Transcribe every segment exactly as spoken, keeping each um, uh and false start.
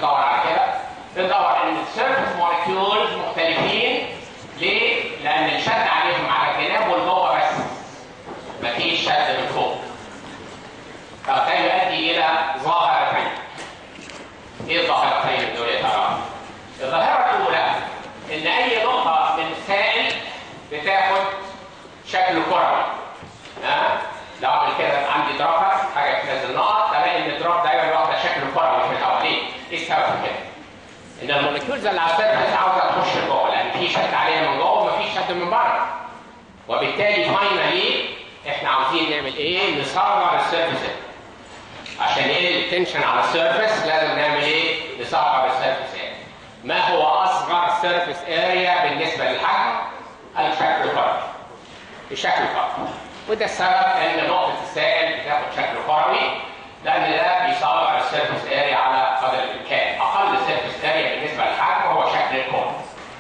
بندور على كده؟ بندور ان السيرفيس مولكيولز مختلفين. ليه؟ لان الشد عليهم على الجناب والجوه بس، مفيش شد من فوق. فده يؤدي الى ظاهرتين. ايه الظاهرتين دول يا ترى؟ الظاهره الاولى ان اي نقطه من السائل بتاخد شكل كروي. ها؟ لو اعمل كده عندي درافر حاجه بتنزل نقط، الاقي ان الدراف دايما واخده شكل كروي في الهواء. ليه؟ ايه السبب في كده؟ ان المولكيولز اللي على السيرفيس عاوزه تخش جوه، لان في شد عليها من جوه ومفيش شد من بره. وبالتالي فاينالي احنا عاوزين نعمل ايه؟ نصغر السيرفيس. عشان نقلل التنشن على السيرفيس لازم نعمل ايه؟ نصغر السيرفيس. ما هو اصغر سيرفيس اريا بالنسبه للحجم؟ الشكل الكروي. الشكل الكروي. وده السبب ان نقطه السائل بتاخد شكل كروي، لان ده بيصغر السيرفيس اريا على قدر الامكان. اقل سيرفيس اريا بالنسبه للحجم هو شكل الكون.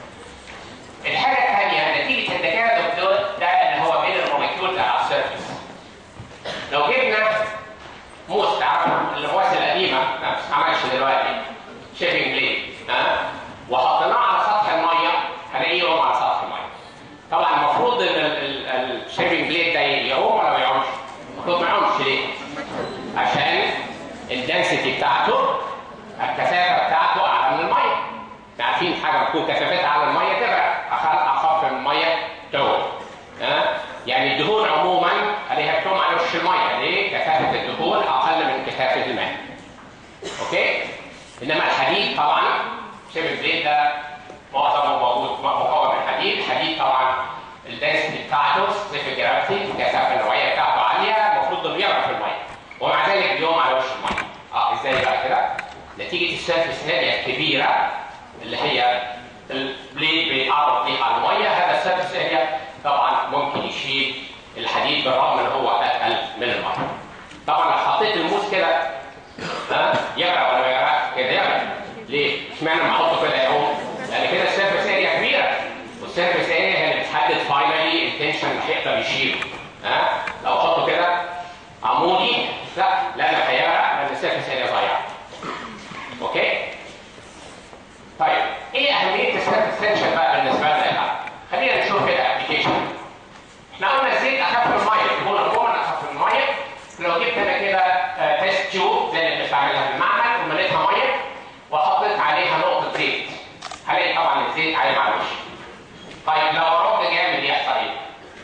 الحاجه الثانيه نتيجه التجاذب ده اللي هو بين المولكيولز على السيرفيس. لو جبنا موس، تعرفوا المواسي القديمه ما بتستعملش دلوقتي، شيبنج بليد، ها؟ وحطيناه على سطح الميه هنلاقيه يقوم على سطح الميه. طبعا المفروض ان الشيبنج بليد ده يقوم ولا ما يقومش؟ المفروض ما يقومش. ليه؟ عشان الدنسيتي بتاعته، الكثافه بتاعته اعلى من الميه. عارفين حاجه بتكون كثافتها على الميه تغرق، اخف من الميه تغرق. ها؟ يعني الدهون عموما عليها بتقوم على وش الميه. ليه؟ كثافه الدهون اقل من كثافه الماء. اوكي؟ انما الحديد طبعا شيبنج بليد ده معظمه موجود مكون من الحديد. الحديد طبعا الدنسيتي بتاعته صفر جرافيتي، الكثافه النوعيه بتاعته عاليه، المفروض انه يغرق في الميه. ومع ذلك بيقوم على وش الميه. اه ازاي بقى كده؟ نتيجه السيرفيس اريا الكبيره اللي هي البليد بيتعرض فيها على الميه. هذا السيرفيس اريا طبعا ممكن يشيل الحديد بالرغم ان هو اتقل من الميه. طبعا لو حطيت الموس كده ها يغرق ولا ما يغرقش؟ كده يغرق. ليه؟ اشمعنى لما احطه كده يقوم؟ لان كده السيرفيس اريا كبيره، والسيرفيس اريا هي اللي بتحدد فاينالي التنشن اللي هيقدر يشيله. ها؟ لو احطه كده عمودي لا لا لا هيغرق لان السيرفيس اريا صغيره. اوكي؟ طيب ايه اهميه السيرفيس تنشن بقى بالنسبه لنا؟ خلينا نشوف كده ابلكيشن. احنا قلنا الزيت اخف من الميه، الدهون عموما اخف من الميه. لو جبت انا كده تيست تيوب زي اللي بنستعملها في المعمل ومليتها ميه وحطيت عليها نقطه زيت، هلاقي طبعا الزيت عايم على وشي. طيب لو رد جامد يحصل ايه؟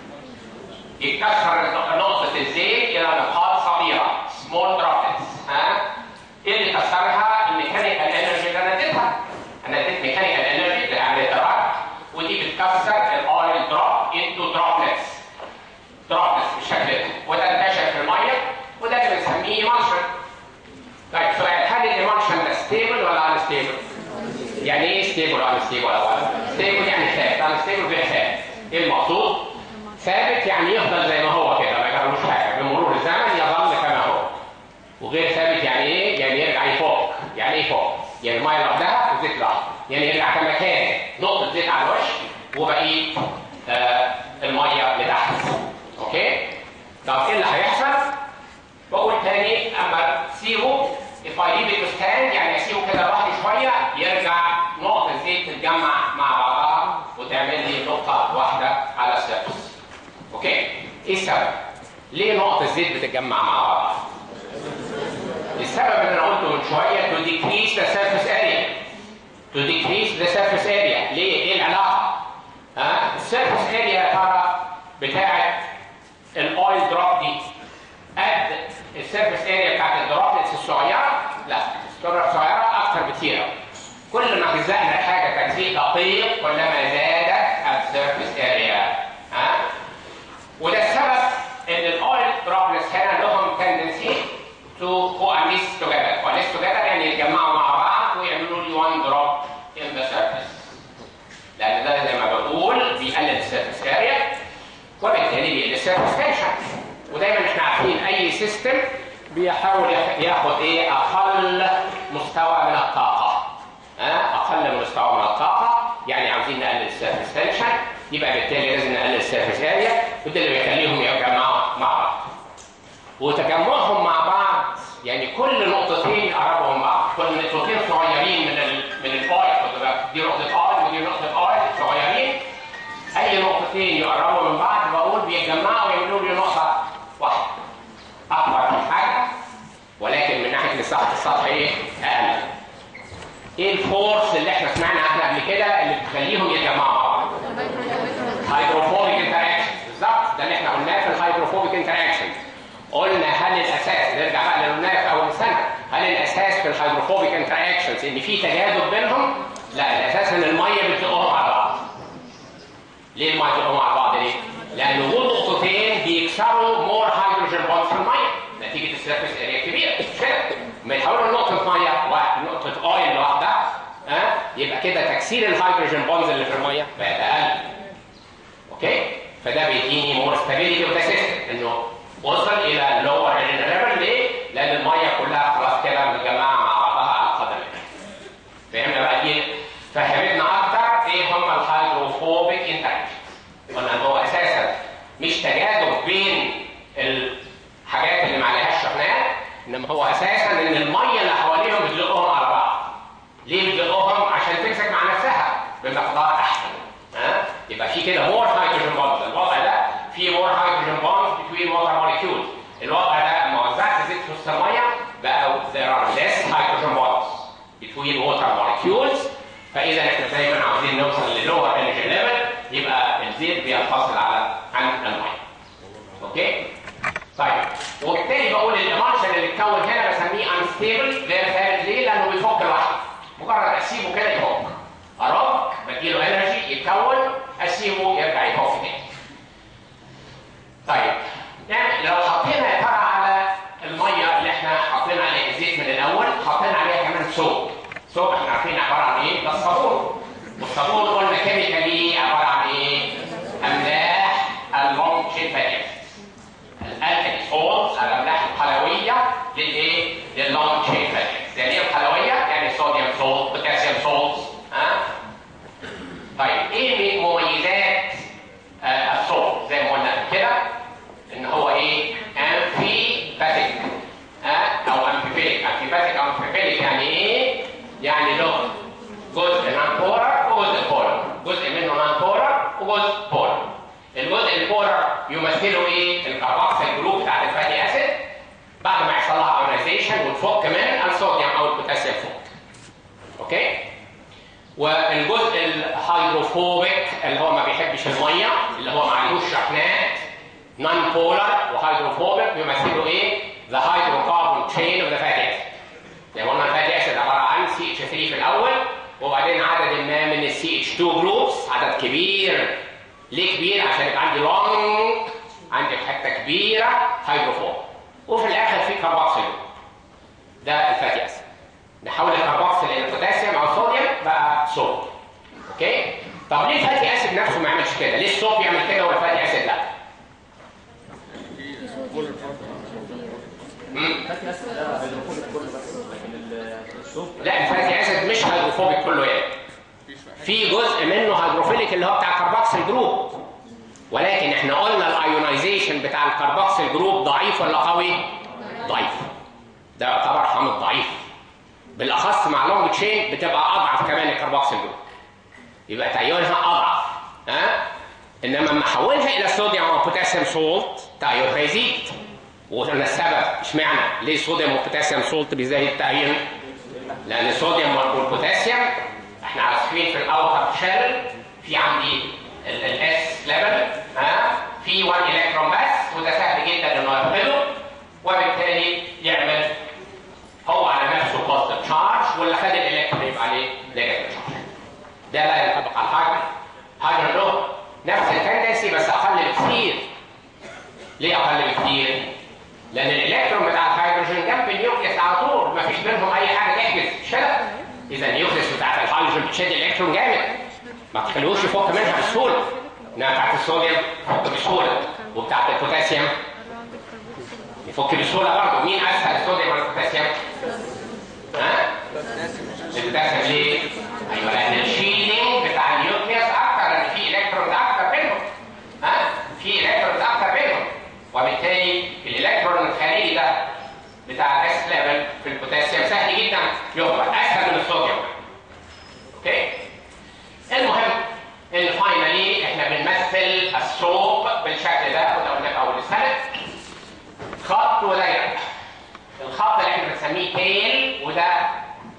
يتكسر نقطه الزيت الى نقاط صغيره، سمول دروبلتس. ها؟ ايه اللي كسرها؟ الميكانيكال انرجي اللي انا اديتها. انا اديت ميكانيكال انرجي لعمليه الرد، ودي بتكسر الاويل دروب انتو دروبلتس. دروبلتس بالشكل ده، وده انتشر في الميه، وده اللي بنسميه ايمالشن. طيب سؤال، هل الايمالشن ده ستيبل ولا ان ستيبل؟ يعني ايه ستيبل ولا ان ستيبل؟ اولا ستيبل يعني ثابت، ان ستيبل غير ثابت. ايه المقصود؟ ثابت يعني يفضل زي ما هو كده ما يجربوش حاجه، بمرور الزمن يظل كما هو. وغير ثابت يعني ايه؟ يعني يرجع يفك. يعني ايه يفك؟ يعني الميه لوحدها والزيت لوحده، يعني يرجع كمكان نقطه زيت على الوش وبقيه آه الميه لتحت. اوكي؟ طب ايه اللي هيحصل؟ بقول تاني، اما تسيبه if I leave it to stand يعني اسيبه كده لوحده شويه يرجع نقطه الزيت تتجمع مع بعضها وتعمل لي نقطه واحده على السيرفس. اوكي؟ ايه السبب؟ ليه نقط الزيت بتتجمع مع بعضها؟ السبب اللي انا قلته من شويه to decrease the surface area. to decrease the surface area. ليه؟ ايه العلاقه؟ ها؟ السيرفس اريا يا ترى بتاعت الاويل دروب دي قد السيرفس اريا بتاعت الدروبلتس الصغيره؟ لا، الصغيره صغيره اكثر بكثير. كل ما جزأنا حاجه تجزيء دقيق كلما زادت السيرفس اريا. ها؟ وده السبب ان الاويل دروبلتس هنا لهم تندنسي to coalesce together. coalesce together يعني يتجمعوا مع بعض ويعملوا لي one drop in the surface. لان ده زي ما بقول بيقلل السيرفس اريا وبالتالي بيقلل السيرفس تنشن. ودايما احنا عارفين اي سيستم بيحاول ياخد ايه؟ اقل مستوى من الطاقه. ها؟ اقل مستوى من الطاقه يعني عاوزين نقلل السيرفس تنشن، يبقى بالتالي لازم نقلل السيرفس اريا، وده اللي بيخليهم يتجمعوا مع بعض. وتجمعهم مع بعض يعني كل نقطتين يقربوا من بعض. كل نقطتين صغيرين من ال من الاويل، خد بالك دي نقطه اويل ودي نقطه اويل صغيرين، اي نقطتين يقربوا من بعض بقول بيتجمعوا ويعملوا لي نقطه واحده اكبر من حاجه، ولكن من ناحيه مساحه السطح ايه؟ اقل. ايه الفورس اللي احنا سمعنا عنها قبل كده اللي بتخليهم يتجمعوا مع بعض؟ هيدروفوبيك انتراكشن، بالظبط ده اللي احنا قلناه في الهيدروفوبيك انتراكشن. قلنا هل الاساس، نرجع بقى اللي قلناه في اول سنه، هل الاساس في الهيدروفوبيك انتراكشنز ان في تجاذب بينهم؟ لا، الاساس ان الميه بتزقهم على بعض. ليه الميه بتزقهم على بعض ليه؟ لان وجود نقطتين بيكسروا مور هيدروجين بوندز في الميه نتيجه السيرفيس اريا كبيره، مش كده؟ لما يتحولوا لنقطه ميه واحد نقطه اويل لوحدها ها أه؟ يبقى كده تكسير الهيدروجين بوندز اللي في الميه بقت اقل. اوكي؟ فده بيديني مور ستابيليتي اوف ذا سيستم، انه وصل الى لور ليفل. ليه؟ لان الميه كلها خلاص كده متجمعه مع بعضها على القدم. فهمنا بقى دي؟ فهمتنا اكتر ايه هم الهيدروفوبيك انتراكشنز. قلنا ان هو اساسا مش تجاذب بين الحاجات اللي ما عليهاش شحنات، انما هو اساسا ان الميه اللي حواليهم بتزقهم على بعض. ليه بتزقهم؟ عشان تمسك مع نفسها بمقدار احسن. ها؟ يبقى في كده مور هيدروجين بوندز. الوضع ده في مور هيدروجين بوندز between water molecules. الوضع ده لما وزعت زيت في وسط الميه بقى there are less hydrogen bonds between water molecules. فاذا احنا دايما عاوزين نوصل للور انرجي ليفل يبقى الزيت بينفصل على عن الميه. اوكي؟ طيب وبالتالي بقول الامالشن اللي اتكون هنا بسميه unstable غير ثابت. ليه؟ لانه بيفك لوحده. مجرد اسيبه كده يفك. ارك بديله انرجي يتكون، اسيبه يرجع يفك تاني. طيب يعني لو حطينا يا ترى على الميه اللي احنا حطينا عليها الزيت من الاول، حطينا عليها كمان صوب. صوب احنا عارفين عباره عن ايه؟ ده الصابون. والصابون قلنا كيميكالي عباره عن ايه؟ املاح اللونج تشين فاتي اسيدز. الالكالي سولتس الاملاح القلويه للايه؟ لللونج تشين فاتي اسيدز. يعني ايه القلويه؟ يعني صوديوم سولت، بوتاسيوم سولتس. ها؟ طيب ايه مميزات آه الصوب؟ زي ما قلنا كده ان هو ايه؟ امفيباتيك ها او امفيبيليك. امفيباتيك او امفيبيليك يعني ايه؟ يعني له جزء نان بولر وجزء بولر، جزء منه نان بولر وجزء بولر. الجزء البولر يمثله ايه؟ الكاربوكسيل جروب بتاعت الفاتي اسيد بعد ما يحصل لها ايونايزيشن وتفك من الصوديوم او البوتاسيوم فوق. اوكي؟ والجزء الهيدروفوبيك اللي هو ما بيحبش الميه، اللي هو ما عليهوش شحنات، نون بولر وهيدروفوبيك، بيمثلوا ايه؟ ذا هيدروكاربون تشين اوف ذا فاتي اسيد. زي ما قلنا الفاتي اسيد عباره عن سي اتش ثري في الاول، وبعدين عدد ما من السي اتش تو جروبس، عدد كبير. ليه كبير؟ عشان يبقى عندي لونج، عندي حته كبيره هيدروفوب، وفي الاخر في كاربوكسيل. ده الفاتي اسيد. نحول الكاربوكسيل الى بوتاسيوم او صوديوم بقى صوب. اوكي؟ طب ليه الفاتي اسيد نفسه ما يعملش كده؟ ليه الصوب يعمل كده والفاتي اسيد لا؟ الفاتي اسيد ده هيدروفوبيك كله بس، لكن الصوب لا، الفاتي اسيد مش هيدروفوبيك كله يعني. في جزء منه هيدروفيليك اللي هو بتاع الكاربوكسيل جروب، ولكن احنا قلنا الايونايزيشن بتاع الكاربوكسيل جروب ضعيف ولا قوي؟ ضعيف. ده يعتبر حامض ضعيف. بالاخص مع لونج تشين بتبقى اضعف كمان الكاربوكسيل جروب. يبقى تأيونها اضعف. ها؟ انما لما احولها الى صوديوم او بوتاسيوم سولت تأيونها يزيد. وقلنا السبب اشمعنى؟ ليه الصوديوم والبوتاسيوم سولت بيزيد التأيون؟ لان الصوديوم والبوتاسيوم احنا عارفين في الاوتر شيل في عندي الاس ليفل، ها؟ في واحد الكترون بس، وده سهل جدا انه يفقده، وبالتالي يعمل هو على نفسه بوزيتيف تشارج، واللي خد الالكترون يبقى عليه نيجاتيف تشارج. ده لا ينطبق على الهيدروجين. الهيدروجين له نفس التندنسي بس اقل بكثير. ليه اقل بكثير؟ لان الالكترون بتاع الهيدروجين جنب النيوكليس على طول، ما فيش بينهم اي حاجه تحجز شلل. اذا النيوكليس بتاعت الهيدروجين بتشد الالكترون جامد، ما تخلوش يفك منها بسهوله. انما بتاعت الصوديوم يفك بسهوله، وبتاعت البوتاسيوم يفك بسهوله برضه. مين اسهل، الصوديوم ولا البوتاسيوم؟ ها؟ البوتاسيوم. ليه؟ ايوه لان الشيلينج بتاع النيوكليس اكتر، لان في الكترونز اكتر بينهم. ها؟ في الكترونز اكتر بينهم، وبالتالي الالكترون الخارجي ده بتاع الاس ليفل في بوتاسيوم سهل جدا يهبط، اسهل من الصوديوم. اوكي؟ المهم ان فاينلي احنا بنمثل الصوب بالشكل ده، وده قلنا في اول السنه. خط ودايره. الخط اللي احنا بنسميه تيل، وده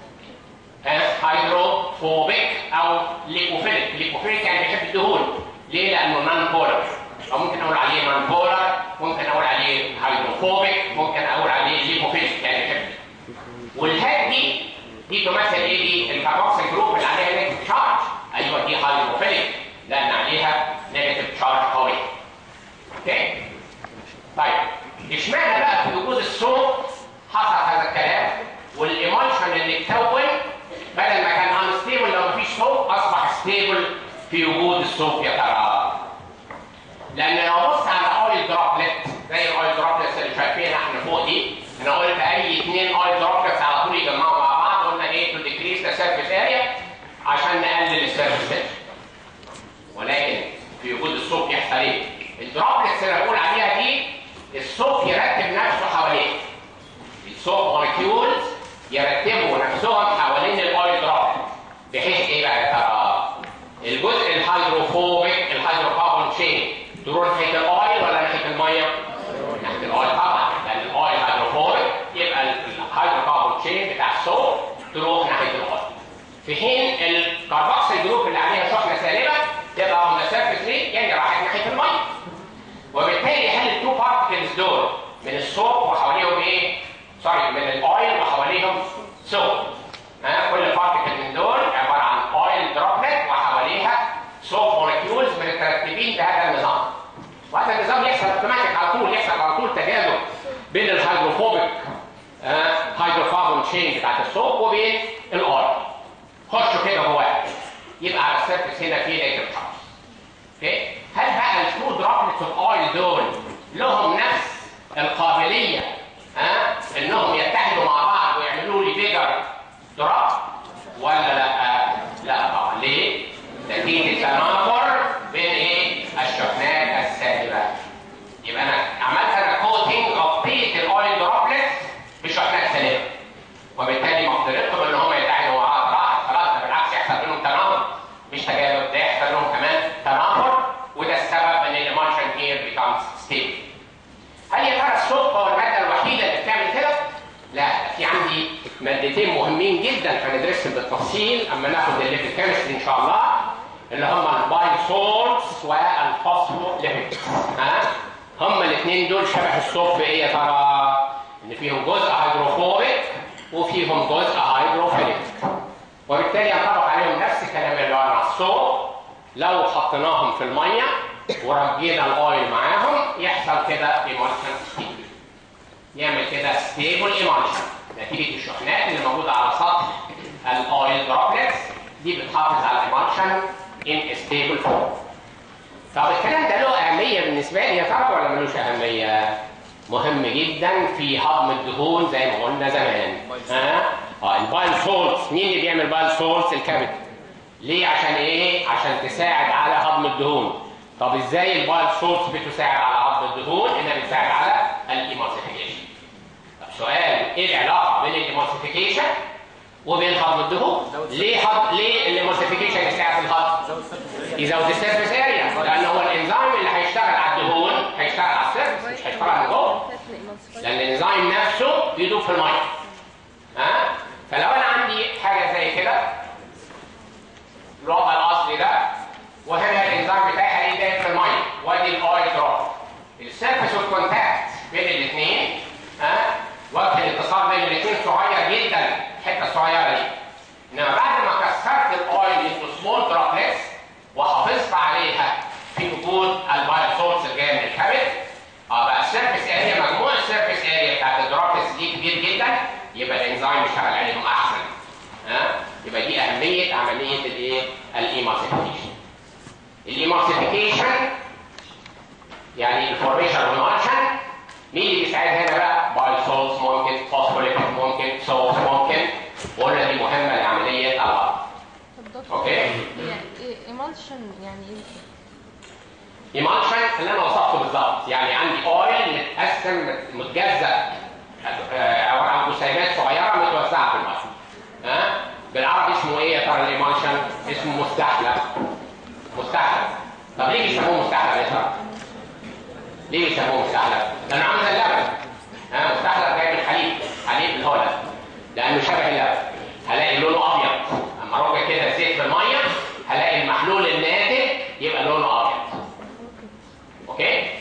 هيدروفوبيك او ليبوفيليك. ليبوفيليك يعني بيحب الدهون. ليه؟ لانه نون بولر، او ممكن اقول عليه نون بولر، ممكن اقول عليه هيدروفوبيك، ممكن اقول عليه ليبوفيليك يعني بيحب. والهاد دي دي تمثل ايه؟ دي الكاربوكسيل جروب اللي عليها نيجاتيف تشارج. ايوه دي هيدروفيليك لان عليها نيجاتيف تشارج قوي. اوكي؟ طيب اشمعنى بقى في وجود الصوت حصل هذا الكلام؟ والايمولشن اللي اتكون بدل ما كان انستيبل لو مفيش صوت اصبح ستيبل في وجود الصوت يا ترى؟ لان لو بص على اويل دروبلت زي الاويل دروبلتس اللي شايفينها احنا فوق دي، انا قلت اي اثنين اويل دروبلتس على طول يجمعوا مع بعض، قلنا ايه؟ تو ديكريس ذا سيرفيس اريا عشان نقلل السيرفيس اريا. ولكن في وجود الصوت يحصل ايه؟ الدروبلتس اللي بقول عليها دي الصوت يرتب نفسه حواليه. الصوت مولكيولز يرتبوا نفسهم حوالين الاويل دروبلت بحيث ايه بقى يا ترى؟ الجزء الهيدروفوبيك الهيدروكاربون تشين تروح ناحيه الاويل ولا ناحيه الميه؟ ناحيه الاويل طبعا، لان الاويل هيدروفوبيك يبقى الهيدروكاربون تشين بتاع الصوت تروح ناحيه الاويل. في حين الكاربوكسيل جروب اللي عليها شحنه سالبه تبقى اون ذا سيرفيس ريت يعني راحت ناحيه الميه. وبالتالي هل التو بارتكلز دول من الصوت وحواليهم ايه؟ سوري من الاويل وحواليهم صوت. ها كل بارتكل من دول عباره عن اويل دروبلت وحواليها صوت مولكيولز مترتبين بهذا النظام. وهذا النظام يحصل اوتوماتيك على طول، يحصل على طول تجاذب بين الهيدروفوبيك هيدروكاربون تشين بتاعت الصوت وبين الاويل. خشوا كده جواه يبقى على السيرفيس هنا في نيجاتيف تشارج. اوكي؟ هل بقى التو دروبلتس اوف اويل دول لهم نفس القابليه ها انهم يتحدوا مع بعض ويعملوا لي بيجر دروب ولا لا؟ لا طبعا. ليه؟ نتيجه التنافر بين ايه؟ الشحنات السالبه. يبقى انا عملت انا كوتنج غطيت الاويل دروبلتس بشحنات سالبه، وبالتالي مقدرتهم ان هم يتحدوا مع بعض راحت خلاص. ده بالعكس يحصل بينهم تنافر مش تجاذب، ده يحصل لهم كمان تنافر، وده السبب ان الايمولشن هير بيكمز ستيبل. هل يا ترى الصوت هو الماده الوحيده اللي بتعمل كده؟ لا، في عندي مادتين مهمين جدا هندرسهم بالتفصيل اما ناخد الليبيد كيمستري ان شاء الله، اللي هم البايسولتس والفوسفوليبيد. ها؟ هم الاثنين دول شبه الصوت في ايه يا ترى؟ ان فيهم جزء هيدروفوبيك وفيهم جزء هيدروفيليك. وبالتالي ينطبق عليهم نفس الكلام اللي قلنا الصوت. لو حطيناهم في الميه ورجينا الاويل معاهم يحصل كده ايمولشن ستيبل، يعمل كده ستيبل ايمولشن نتيجه الشحنات اللي موجوده على سطح الاويل دروبلتس دي بتحافظ على الايمولشن ان ستيبل فورم. طب الكلام ده له اهميه بالنسبه لي يا ترى ولا ملوش اهميه؟ مهم جدا في هضم الدهون زي ما قلنا زمان. ها؟ اه البايل سولتس، مين اللي بيعمل بايل سولتس؟ الكبد. ليه؟ عشان ايه؟ عشان تساعد على هضم الدهون. طب ازاي البايل سولتس بتساعد على هضم الدهون؟ انها بتساعد على الايمالسيفيكيشن. طب سؤال، ايه العلاقه بين الايمالسيفيكيشن وبين هضم الدهون؟ ليه هضم ليه الايمالسيفيكيشن يساعد في الهضم؟ يزود السيرفيس اريا، لان هو الانزيم اللي هيشتغل على الدهون هيشتغل على السيرفيس مش هيشتغل على جوه، لان الانزيم نفسه بيدوب في الميه. ها؟ فلو انا عندي حاجه زي كده الوضع الاصلي ده، وهنا الانزيم بتاعي هيدايب في الميه، وادي الاويل دروب، السيرفيس اوف كونتاكت بين الاثنين ها وقت الاتصال بين الاثنين صغير جدا، الحته الصغيره دي. انما بعد ما كسرت الاويل انتو سمول دروبلتس وحافظت عليها في وجود البايل سولتس الجايه من الكبد، اه بقى السيرفيس اريا، مجموع السيرفيس اريا بتاعت الدروبلتس دي كبير جدا، يبقى الانزيم يشتغل عليهم احسن. ها؟ يبقى دي اهميه عمليه الايه؟ الايمالسيفيكيشن. الايمالسيفيكيشن يعني الفورميشن والمارشن، مين اللي بيساعد هنا بقى؟ بايل سولتس ممكن، فوسفوليبيد ممكن، سولتس ممكن، وقلنا دي مهمه لعمليه الهضم. اوكي؟ يعني ايمالشن يعني ايه؟ ايمالشن اللي انا وصفته بالظبط، يعني عندي اويل متقسم متجزأ او جسيمات صغيره متوزعه في الميه. ها بالعربي اسمه ايه يا ترى الايمالشن؟ اسمه مستحلب. مستحلب. طب ليه بيسموه مستحلب يا ترى؟ ليه بيسموه مستحلب؟ لانه عامل زي اللبن. ها مستحلب جاي من الحليب، حليب الهولة، لانه شبه اللبن. هلاقي لونه ابيض، اما اروج كده زيت في الميه هلاقي المحلول الناتج يبقى لونه ابيض. اوكي؟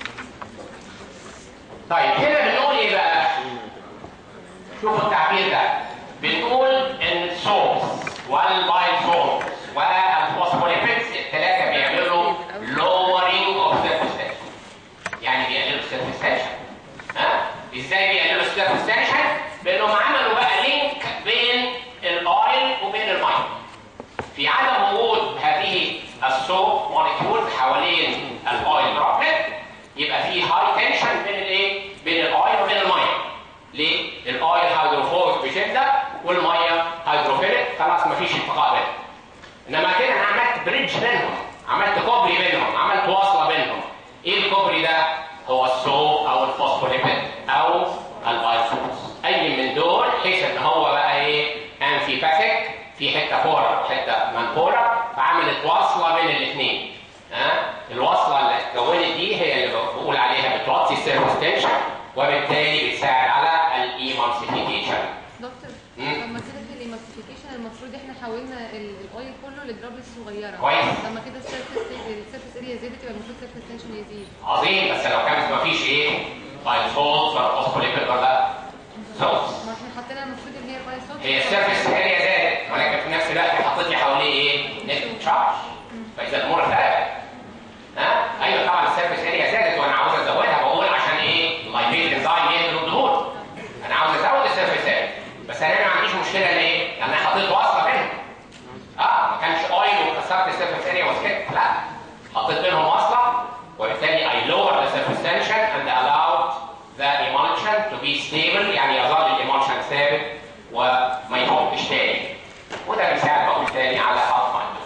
طيب هنا بنقول ايه بقى؟ شوفوا التعبير ده. بنقول ان السولز والبايسولز والفوسفوليبيدز الثلاثه بيعملوا lowering of surface tension. يعني بيقللوا surface tension. ها؟ ازاي بيقللوا surface tension؟ بانهم عملوا بقى لينك بين الاويل وبين الميه. في عدم وجود هذه السوب موليكيولز حوالين الاويل دروبلت يبقى في هاي تنشن بين الايه؟ بين الاويل وبين الميه. ليه؟ الاويل هيدروفوبيك بشده والميه هيدروفيليك، خلاص مفيش التقاء بينهم. انما كده انا عملت بريدج بينهم، عملت كوبري بينهم، عملت وصله بينهم. ايه الكوبري ده؟ هو السوب او الفوسفوليبيد او البايسولز. اي من دول حيث ان هو بقى ايه؟ انفيباثيك، في حته بولر حته نون بولر، فعملت وصله بين الاثنين. ها؟ الوصله اللي اتكونت دي هي اللي بقول عليها بتوطي السيرفس تنشن، وبالتالي بتساعد على الايمالسيفيكيشن. دكتور لما كده في الايمالسيفيكيشن المفروض احنا حولنا الاويل كله لدرابلز صغيره. كويس. لما كده السيرفس السيرفس اريا زادت يبقى المفروض السيرفس تنشن يزيد. عظيم. بس لو كانت ما فيش ايه؟ بايسولز ولا فوسفوليبيد ولا سولز. ما احنا حطينا المفروض ان هي بايسولز. هي السيرفس اريا زادت، ولكن في نفس الوقت حطيت لي حواليه ايه؟ نت تشارج. فاذا الامور اختلفت. ها؟ ايوه طبعا السيرفس اريا زادت وانا عاوز ازودها، بقول عشان ايه؟ اللايبيد انزايم يقتل الدهون. انا عاوز ازود السيرفس اريا، بس انا ما عنديش مشكله ليه؟ لان انا حطيت وصله بينهم. اه ما كانش اويل وكسرت السيرفس اريا وسكت، لا. حطيت بينهم وصله، وبالتالي I lowered the surface tension and allowed the emulsion to be stable، يعني يظل الإيمالشن ثابت وما يفكش تاني. وده بيساعد بقى بالتالي على half time.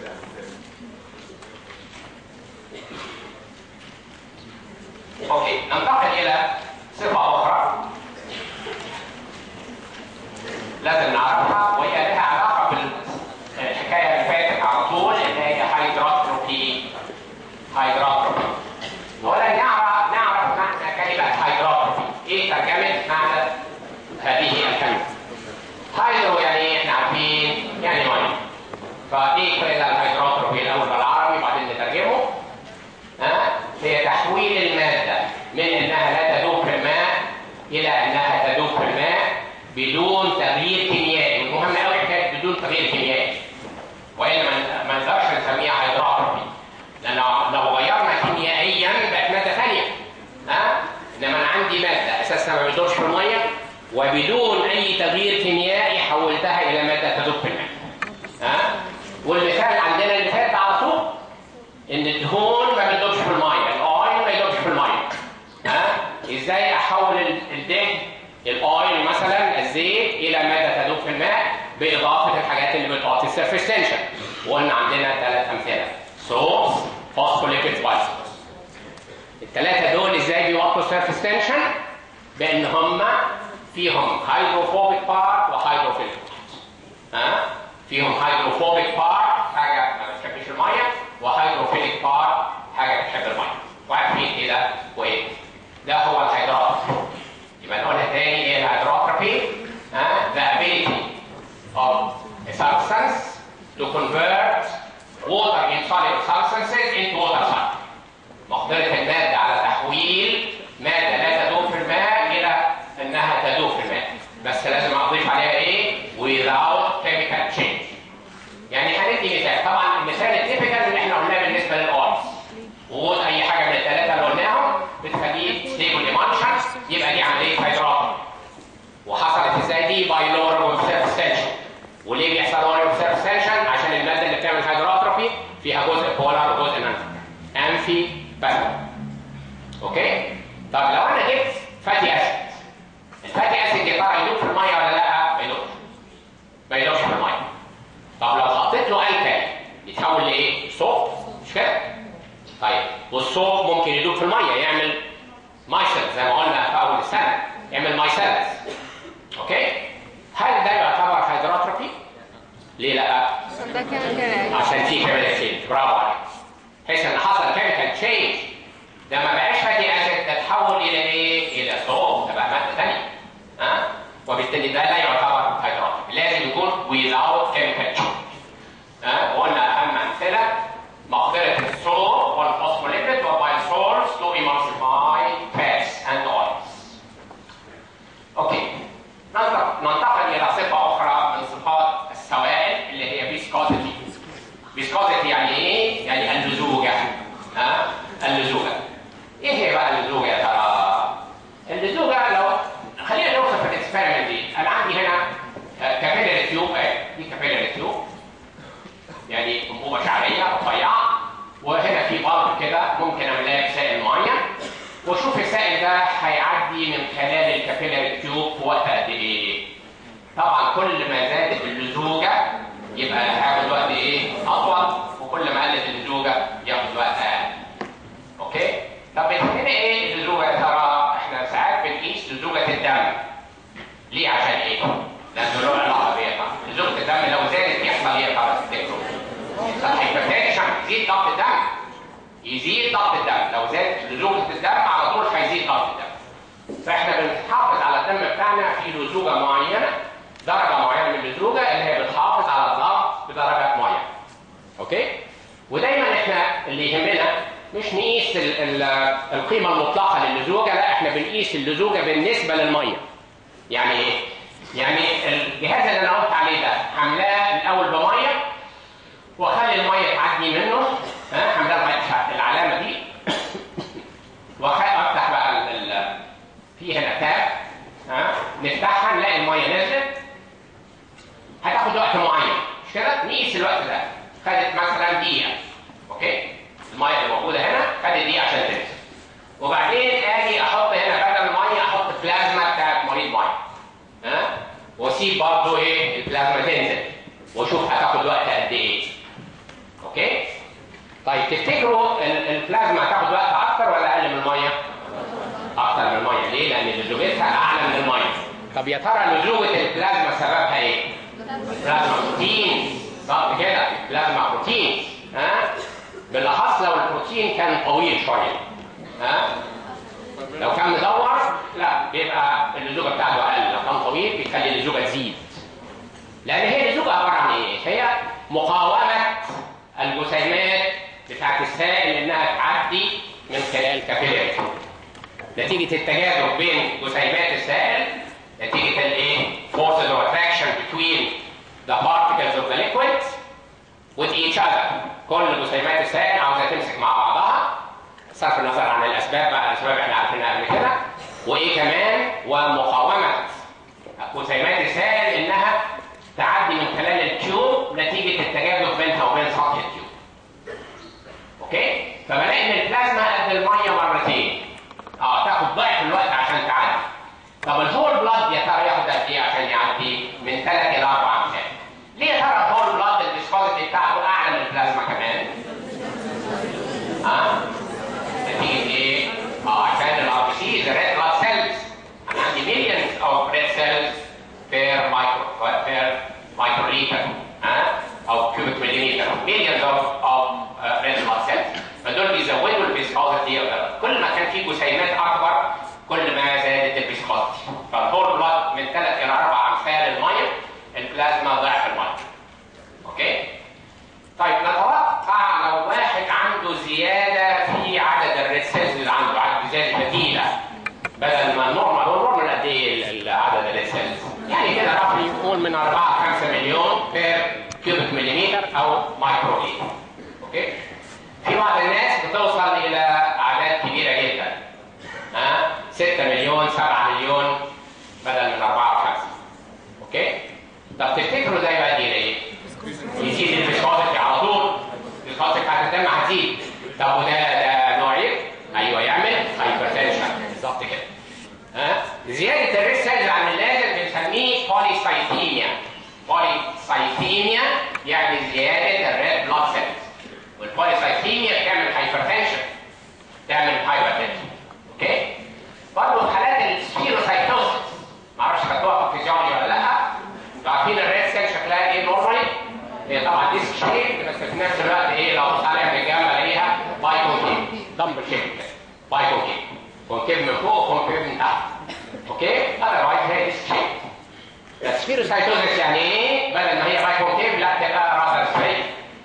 اوكي، ننتقل إلى صفة أخرى لازم نعرفها، وهي لها علاقة بالحكاية اللي فاتت على طول، اللي هي هيدروتروبي. هيدروتروبي. أولا نعرف نعرف معنى كلمة هيدروتروبي. إيه ترجمة معنى هذه الكلمة؟ هيدرو يعني إيه؟ إحنا عارفين يعني مية. فإيه كده الهيدروتروبي الأول بالعربي بعدين نترجمه؟ ها؟ هي تحويل المادة من إنها لا تذوب في الماء إلى أنها تذوب في الماء بدون تغيير كيميائي. والمهم قوي حكاية بدون تغيير كيميائي. وإلا ما نقدرش نسميها هيدروتروبي. لأن لو غيرنا كيميائيا بقت مادة ثانية. ها؟ إنما أنا عندي مادة أساسا ما بتدورش في المية، وبدون أي تغيير كيميائي حولتها إلى مادة تذوب في الماء. ها؟ والمثال عندنا اللي فات على طول إن الدهون ما بتدوبش في المية، الأويل ما يدوبش في المية. ها؟ إزاي أحول الدهن الأويل مثلا الزيت إلى مادة تذوب في الماء بإضافة الحاجات اللي بتعطي السيرفيس تنشن. وقلنا عندنا ثلاث أمثلة: صوص، فوسفوليبيدز، بايسولز. الثلاثة دول ازاي بيوطوا السيرفيس تنشن؟ بان هم فيهم هيدروفوبيك بارت وهيدروفيليك بارت. ها؟ فيهم هيدروفوبيك بارت حاجة ما بتحبش المية، وهيدروفيليك بارت حاجة بتحب المية. وعارفين كده كويس. ده هو الهيدروتروبي. يبقى نقولها تاني ايه الهيدروتروبي؟ ها؟ The ability of a substance to convert water insoluble substances into water soluble. مقدرة المادة على تحويل مادة لا تذوب في الماء إلى أنها تذوب في الماء، بس لازم أضيف عليها إيه؟ without chemical change. يعني هندي مثال، طبعا المثال التيبيكال اللي احنا قلناه بالنسبة للأويلز. وجود أي حاجة من الثلاثة اللي قلناهم بتخليه ستيبل ايمالشن، يبقى دي عملية هيدروتروبي. وحصلت ازاي دي؟ باي لورنج سيرفيس تنشن. وليه بيحصل لورنج سيرفيس تنشن؟ عشان المادة اللي بتعمل هيدروتروبي فيها جزء بولار وجزء انفي باسف. اوكي؟ طب لو انا جبت فاتي اسيد، الفاتي اسيد يا ترى يدوب في الميه ولا لا؟ ما يدوبش. ما يدوبش في الميه. طب لو حطيت له الكالي يتحول لايه؟ صوف، مش كده؟ طيب والصوف ممكن يدوب في الميه، يعمل مايسل زي ما قلنا في اول السنه، يعمل مايسل ده كيميكال عشان في كيميكال تشينج. برافو عليك. بحيث ان حصل كيميكال تشينج، ده ما بقاش فاتي اسيد، ده تحول الى ايه؟ الى صوب، ده بقى ماده ثانيه. ها؟ وبالتالي ده لا يعتبر هيدروجين، لازم يكون without chemical change. ها؟ وقلنا اهم امثله مقدره الصور والفوسفوليبيد والبايسولز to emulsify fats and oils. اوكي. ننتقل الى صفه اخرى من صفات السوائل اللي هي viscosity. viscosity يعني ايه؟ يعني اللزوجه. ها؟ اللزوجه. ايه هي بقى اللزوجه يا ترى؟ اللزوجه لو خلينا نوصف الاكسبيرمنت دي. انا عندي هنا كابيلاري تيوب، اهي دي كابيلاري تيوب يعني انبوبه شعريه رفيعه، وهنا في بلب كده ممكن املاه بسائل معين، واشوف السائل ده هيعدي من خلال الكابيلاري تيوب في وقت قد ايه. طبعا كل ما زادت اللزوجه يبقى هياخد وقت ايه؟ اطول، وكل ما قلت اللزوجه ياخد وقت اقل. اوكي؟ طب بتهمنا ايه اللزوجه يا ترى؟ احنا ساعات بنقيس لزوجه الدم. ليه؟ عشان ايه؟ لانه له علاقه بيها. لزوجه الدم لو زادت يحصل ايه يا ترى تفتكروا؟ يحصل هايبرتنشن، يزيد ضغط الدم. يزيد ضغط الدم، لو زادت لزوجه الدم على طول هيزيد ضغط الدم. فاحنا بنحافظ على الدم بتاعنا في لزوجه معينه، درجه معينه من اللزوجه اللي هي بتحافظ على الضغط بدرجه معينه. اوكي؟ ودايما احنا اللي يهمنا مش نقيس ال ال القيمه المطلقه للزوجه، لا احنا بنقيس اللزوجه بالنسبه للميه. يعني ايه؟ يعني الجهاز اللي انا قلت عليه ده حملاه الاول بميه واخلي الميه تعدي منه، ها حملاه العلامه دي وافتح بقى ال في هنا تاب، ها نفتحها نلاقي الميه نزلت، هتاخد وقت معين مش كده؟ نقيس الوقت ده، خدت مثلا دقيقه. اوكي؟ الميه اللي موجوده هنا خدت دقيقه عشان تنزل. وبعدين اجي احط هنا بدل الميه احط بلازما بتاعت مريض ميه. ها؟ واسيب برضه ايه؟ البلازما تنزل واشوف هتاخد وقت قد ايه. اوكي؟ طيب تفتكروا البلازما هتاخد وقت اكتر ولا اقل من الميه؟ اكتر من الميه، ليه؟ لان لزوجتها اعلى من الميه. طب يا ترى لزوجه البلازما سببها ايه؟ بلازما بروتين. بالظبط كده، بلازما بروتين. ها؟ بالاخص لو البروتين كان طويل شويه. ها؟ لو كان مدور لا بيبقى اللزوجه بتاعته اقل، لو كان طويل بيخلي اللزوجه تزيد. لان هي اللزوجه عباره عن ايه؟ هي مقاومه الجسيمات بتاعت السائل انها تعدي من خلال كابيلاري نتيجه التجاذب بين جسيمات السائل، نتيجه الايه؟ forces of attraction between the particles of the liquid with each other. كل جسيمات السائل عاوزه تمسك مع بعضها، صرف النظر عن الاسباب بقى، الاسباب احنا عارفينها قبل كده. وايه كمان؟ ومقاومه جسيمات السائل انها تعدي من خلال التيوب نتيجه التجاذب بينها وبين سطح التيوب. اوكي؟ فبلاقي ان البلازما قد الميه مرتين. اه تاخد ضعف الوقت عشان تعدي. طب الهول بلاد يا ترى ياخد قد ايه عشان يعدي؟ من ثلاث الى اربع امثال. ليه يا ترى الهول بلاد الفيسكوزيتي بتاعته اعلى من البلازما كمان؟ ها؟ نتيجه ايه؟ اه عشان الار بي سي ذا ريد بلاد سيلز. انا عندي مليونز اوف ريد سيلز بير مايكرو بير مايكرو ليتر، ها؟ او كيوبيك مليمتر، مليونز اوف اوف ريد بلاد سيلز. فدول بيزودوا الفيسكوزيتي. كل ما كان في جسيمات اكبر كل ما زادت الفيسكوزيتي. فالهول بلاد من ثلاث الى اربع امثال الميه، البلازما ضعف الميه. اوكي؟ طيب نتوقع لو واحد عنده زياده في عدد الريد سيلز اللي عنده، عدد زياده بديله، بدل ما النورمال، هو النورمال قد ايه عدد الريد سيلز؟ يعني كده رقم يقول من أربعة ل خمسة مليون بير كيوبيك مليمتر او مايكرو ليتر. اوكي؟ في بعض الناس بتوصل الى اعداد كبيره جدا. ها؟ ستة مليون، سبعة مليون بدل من أربعة وخمسة. اوكي؟ طب تفتكروا ده يؤدي الى ايه؟ يزيد الفيسكوزيتي على طول. الفيسكوزيتي بتاعت الدم هتزيد. طب وده ده نوع ايه؟ ايوه يعمل هايبرتنشن. بالظبط كده. ها؟ زياده الريد سيلز عن اللازم بنسميه بوليسايثيميا. بوليسايثيميا يعني زياده الريد بلاد سيلز. والبوليسايثيميا بتعمل هايبرتنشن، تعمل هايبرتنشن. اوكي؟ برضه حالات السبيروسايتوسيس، معرفش خدتوها في الفيزيولوجي ولا لا؟ انتوا عارفين الريد سيل شكلها ايه نورمالي؟ هي طبعا دي شيب، بس في نفس الوقت ايه لو بص عليها من الجنب الاقيها باي كونكيف، دمبل شيب باي كونكيف، كونكيف من فوق وكونكيف من تحت. اوكي؟ اذروايز هي دي شيب. السبيروسايتوزس يعني ايه؟ بدل ما هي باي كونكيف لا تبقى راسل ستريت.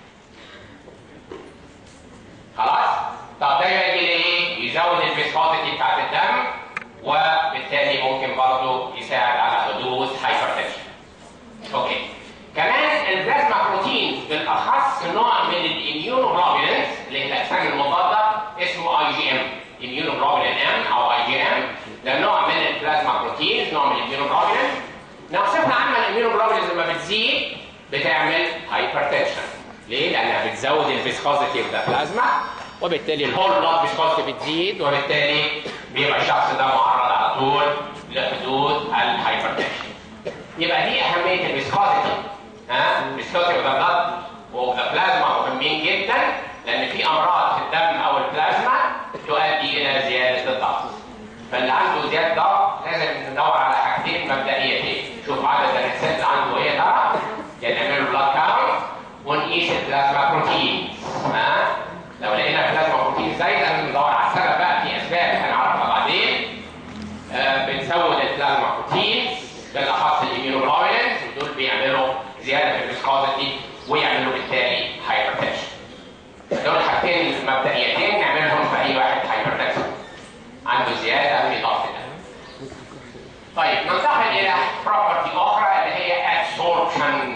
خلاص؟ طب ده يؤدي لايه؟ يزود الفيسكوزيتي بتاعت الدم، وبالتالي ممكن برضه يساعد على حدوث هايبرتنشن. اوكي. كمان البلازما بروتين بالاخص نوع من الاميونوجلوبولينز اللي هي الاجسام المضاده اسمه اي جي ام، اميونوجلوبولين ام او اي جي ام، ده نوع من البلازما بروتين، نوع من الاميونوجلوبولين. بصفه عامه الاميونوجلوبولينز لما بتزيد بتعمل هايبرتنشن. ليه؟ لانها بتزود الفيسكوزيتي اوف ذا بلازما، وبالتالي الهول بلاد فيسكوزيتي بتزيد، وبالتالي بيبقى الشخص ده معرض على طول لحدوث الهايبرتنشن. يبقى دي اهميه الفيسكوزيتي. ها؟ الفيسكوزيتي اوف ذا بلاد واوف ذا بلازما مهمين جدا، لان في امراض في الدم او البلازما تؤدي الى زياده الضغط. فاللي عنده زياده ضغط لازم ندور على حاجتين مبدئيتين، شوف عدد الانسان اللي عنده ايه ترى، يعني نعمل له بلاد كاونت ونقيس البلازما بروتين. ها؟ لو لقينا بلازما بروتين زايد لازم ندور على السبب بقى، في اسباب هنعرفها بعدين. آه بنزود البلازما بروتين بالاخص الاميونوجلوبولينز، ودول بيعملوا زياده في الفيسكوزيتي ويعملوا بالتالي هايبرتنشن. دول حاجتين مبدئيتين نعملهم في اي واحد هايبرتنشن عنده زياده في ضغط الدم. طيب ننتقل الى بروبرتي اخرى اللي هي ادسوربشن.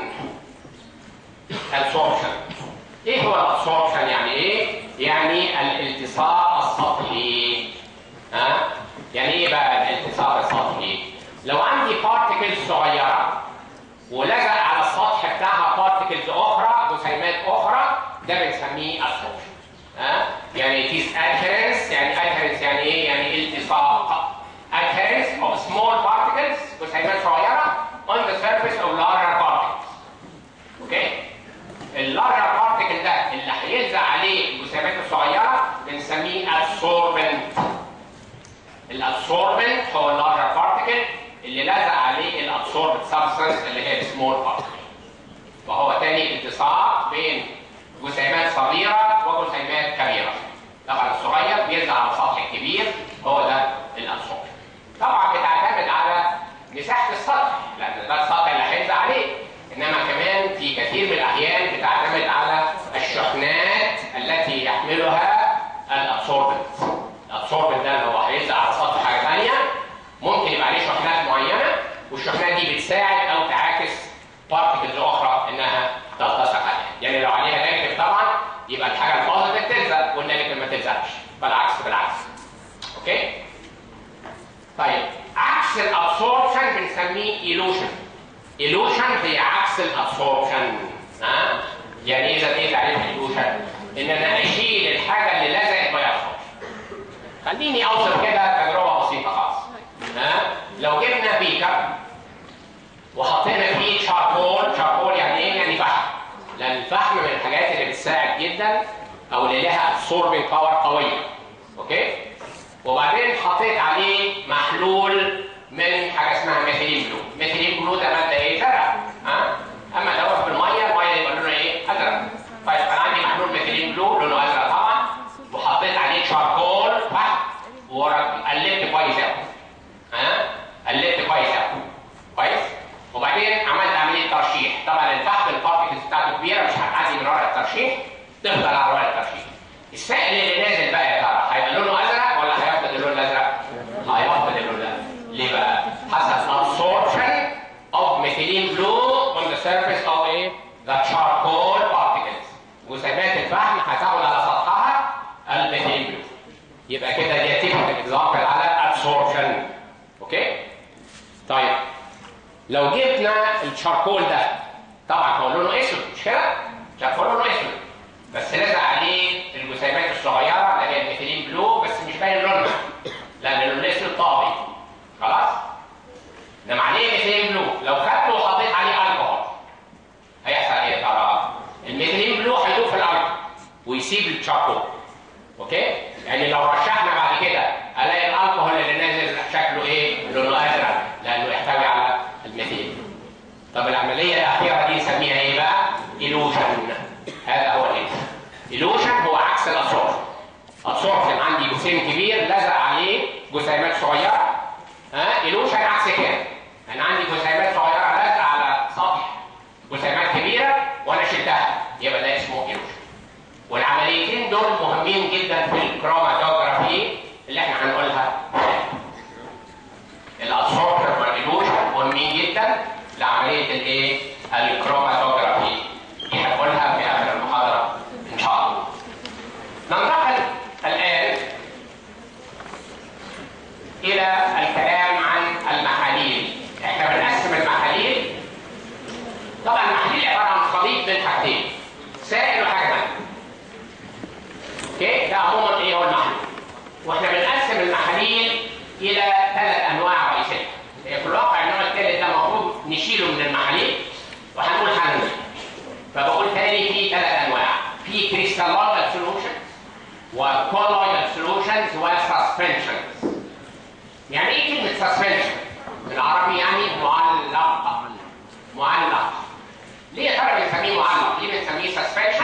ادسوربشن ايه هو الادسوربشن؟ يعني ايه؟ يعني الالتصاق السطحي. ها؟ يعني ايه بقى الالتصاق السطحي؟ لو عندي بارتكلز صغيره ولزق على السطح بتاعها بارتكلز اخرى، جسيمات اخرى، ده بنسميه ادسوربشن. ها؟ يعني it is adherence، يعني adherence يعني ايه؟ يعني التصاق. adherence of small particles، جسيمات صغيره on the surface of larger particles. اوكي؟ اللارجر بارتكل ده اللي هيلزق عليه الجسيمات الصغيره بنسميه adsorbent. الادسوربنت هو اللارجر بارتكل اللي لزق عليه الادسوربت سبستانس اللي هي السمول بارتكل. وهو تاني التصاق بين جسيمات صغيره وجسيمات كبيره. طبعا الصغير بيلزق على السطح الكبير، هو ده الادسوربنت. طبعا بتعتمد على مساحه السطح، لان ده السطح اللي هيلزق عليه. انما كمان في كثير من الاحيان بتعتمد على الشحنات التي يحملها الادسوربنت. الادسوربنت ده اللي هو هيلزق على سطح حاجه ثانيه، ممكن يبقى عليه شحنات معينه، والشحنات دي بتساعد او تعاكس بارتكلز اخرى انها تلتصق عليها. يعني لو عليها نيجاتيف طبعا يبقى الحاجه البوزيتيف تلزق والنيجاتيف ما تلزقش، بالعكس بالعكس. اوكي؟ طيب عكس الابسوربشن بنسميه ايلوشن. ايلوشن هي عكس الابسوربشن. ها؟ يعني اذا ايه تعريف الايلوشن؟ ان انا اشيل الحاجه اللي لزقت ما يحصلش. خليني اوصف كده تجربه بسيطه خالص. ها؟ لو جبنا بيكر وحطينا فيه شاركول، شاركول يعني ايه؟ يعني فحم. لان الفحم من الحاجات اللي بتساعد جدا او اللي لها ابسوربنج باور قويه. اوكي؟ وبعدين حطيت عليه محلول من حاجه اسمها ميثيلين بلو. ميثيلين بلو ده ماده ايه؟ زرق. ها؟ اما لو في الميه، الميه يبقى لونه ايه؟ ازرق. طيب انا عندي محلول ميثيلين بلو لونه ازرق طبعا، وحطيت عليه شاركول فحم وقلبت كويس قوي. ها؟ قلبت كويس قوي. كويس؟ وبعدين عملت عمليه ترشيح. طبعا الفحم البارتكلز بتاعته كبيره مش هتعدي من ورق الترشيح، تفضل على ورق الترشيح. السائل اللي نازل بقى يا ترى هيبقى لونه ازرق ولا هيفقد اللون الازرق؟ هيفقد اللون الازرق. ليه بقى؟ حصل absorption of methylene blue on the surface of a the charcoal particles. جسيمات الفحم هتاخد على سطحها الميثيلين بلو. يبقى كده دي تيبيكال اكزامبل على absorption. اوكي؟ طيب لو جبنا الشاركول ده، طبعا هو لونه اسود مش كده؟ الشاركول لونه اسود، بس لزق عليه الجسيمات الصغيره اللي هي الميثيلين بلو، بس مش باين لونها لان اللون الاسود طاغي. خلاص؟ انما عليه ميثيلين بلو، لو خدته وحطيت عليه الكحول هيحصل ايه ترى؟ الميثيلين بلو هيدوب في الالكحول ويسيب الشاركول. اوكي؟ يعني لو رشحنا بعد كده الاقي الالكحول اللي نازل شكله ايه؟ لونه ازرق لانه يحتوي على الميثيل. طب العمليه الاخيره دي نسميها ايه بقى؟ ايلوشن. ايلوشن هو عكس الابسوربشن. ابسوربشن عندي جسيم كبير لزق عليه جسيمات صغيره. ها ايلوشن عكس كده، انا عندي جسيمات صغيره لازقه على سطح جسيمات كبيره وانا شلتها، يبقى ده اسمه ايلوشن. والعمليتين دول مهمين جدا في الكروماتوجرافي اللي احنا هنقولها. الابسوربشن والايلوشن مهمين جدا لعمليه الايه؟ الكروماتوجرافي. دي هنقولها في اخر المحاضره ان شاء الله. ننتقل الان الى الكلام عن المحاليل. احنا بنقسم المحاليل، طبعا المحاليل عباره عن خليط من حاجتين، سائل وحاجه ثانيه. اوكي، ده عموما ايه هو المحلول. واحنا بنقسم المحاليل الى ثلاث انواع رئيسيه. في الواقع النوع الثالث ده المفروض نشيله من المحاليل وهنقول حاجه. فبقول تاني في ثلاث انواع، في كريستالويدال سولوشن وكولويدال سولوشنز وسسبنشنز. يعني ايه كلمه سسبنشن؟ بالعربي يعني معلق. معلق. ليه يا ترى بنسميه معلق؟ ليه بنسميه سسبنشن؟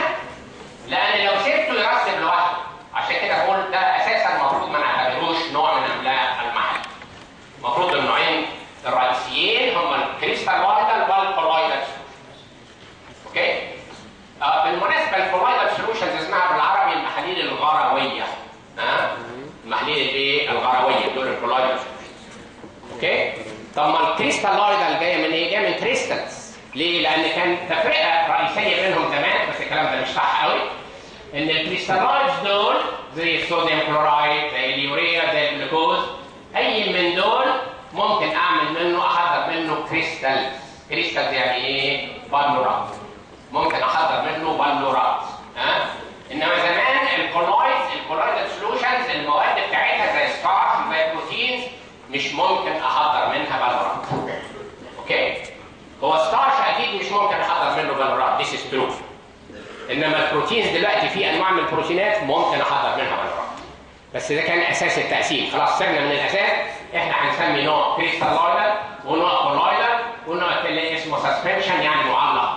لان لو سبته يرسب لوحده، عشان كده بقول ده اساسا المفروض ما نعتبروش نوع من انواع المحل. المفروض النوعين الرئيسيين هم الكريستالويدال والكولويدال سولوشنز. اوكي؟ آه بالمناسبه الكولويدال سولوشنز اسمها بالعربي المحاليل الغرويه. ها؟ آه؟ المحاليل الايه؟ الغرويه دول الكولويدال سولوشنز. اوكي؟ طب ما الكريستالويدال جايه من ايه؟ جايه من كريستالز. ليه؟ لان كان تفرقه رئيسيه بينهم زمان، بس الكلام ده مش صح قوي. ان الكريستالويدز دول زي الصوديوم كلورايد، زي اليوريا، زي الجلوكوز، اي من دول ممكن اعمل منه احضر منه كريستالز. كريستالز يعني ايه؟ بلورات. ممكن احضر منه بلورات. ها؟ أه؟ انما زمان الكولويدز، الكولويدال سولوشنز المواد بتاعتها زي ستارش زي بروتينز مش ممكن احضر منها بلورات. اوكي؟ هو ستارش اكيد مش ممكن احضر منه بلورات، ذيس از ترو. انما البروتينز دلوقتي في انواع من البروتينات ممكن احضر منها بلورات. بس ده كان اساس التقسيم، خلاص سيبنا من الاساس. احنا هنسمي نوع كريستالويدال ونوع كولويدال والنوع الثاني اسمه سسبنشن يعني معلق.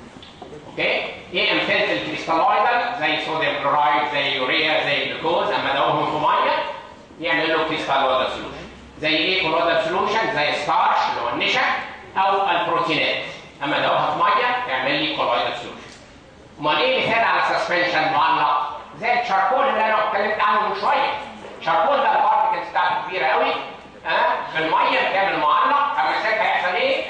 اوكي؟ ايه امثله الكريستالويدال؟ زي صوديوم كلورايد، زي يوريا، زي الجلوكوز، اما ادوبهم في ميه يعمل له كريستالويدال سولوشن. زي ايه كولويدال سولوشن؟ زي ستارش اللي هو النشا او البروتينات، اما ادوبها في ميه تعمل لي كولويدال سولوشن. امال ايه مثال على سسبنشن معلق؟ زي الشاركول اللي انا اتكلمت عنه من شويه. الشاركول ده البارتكلز بتاعته كبيره قوي، ها أه؟ في الميه بتعمل معلق، اما ساعتها هيحصل ايه؟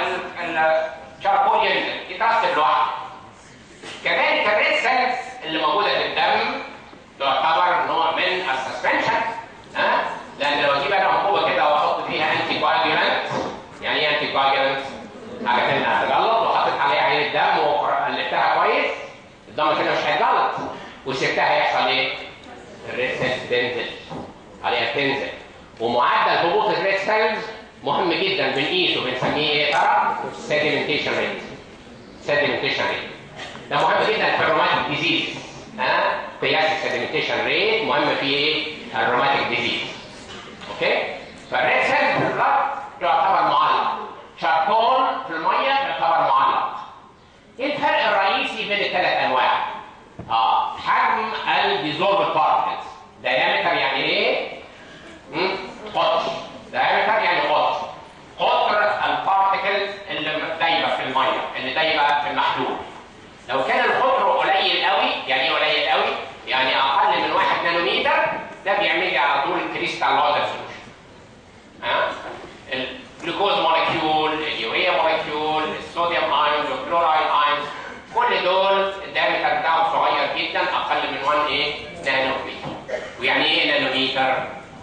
الشاركول ينزل يترسب لوحده. كذلك الريد سيلز اللي موجوده في الدم تعتبر نوع من السسبنشن. ها أه؟ لان لو اجيب انا انبوبه كده واحط فيها انتي كواجولانت، يعني ايه انتي كواجولانت؟ حاجه كده هتجلط وحطيت عليها عين الدم وقلبتها كويس، الدم كده مش هيتجلط، وسبتها هيحصل ايه؟ الريد سيلز تنزل عليها تنزل. ومعدل هبوط الريد سيلز مهم جدا بنقيسه، بنسميه ايه ترى؟ سيديمنتيشن ريت. سيديمنتيشن ريت ده مهم جدا في الروماتيك ديزيز. ها قياس السيديمنتيشن ريت مهم في ايه؟ الروماتيك ديزيز. اوكي؟ فالريد سيلز في البلد يعتبر معلق، شاركول في الميه يعتبر معلق. ايه الفرق الرئيسي بين الثلاث انواع؟ اه حجم الديزولفد بارتكلز. دايمتر يعني ايه؟ امم قطر. دايمتر يعني قطر. قطر البارتكلز اللي دايبه في الميه، اللي دايبه في المحلول. لو كان القطر قليل قوي، يعني ايه قليل قوي؟ يعني اقل من واحد نانومتر، ده بيعمل لي على طول كريستالويدال سولوشن. ها؟ الجلوكوز مولكيول، اليوريا مولكيول، الصوديوم ايونز والكلورايد ايونز، كل دول الدايمتر بتاعهم صغير جدا، اقل من واحد ايه؟ نانومتر. ويعني ايه نانومتر؟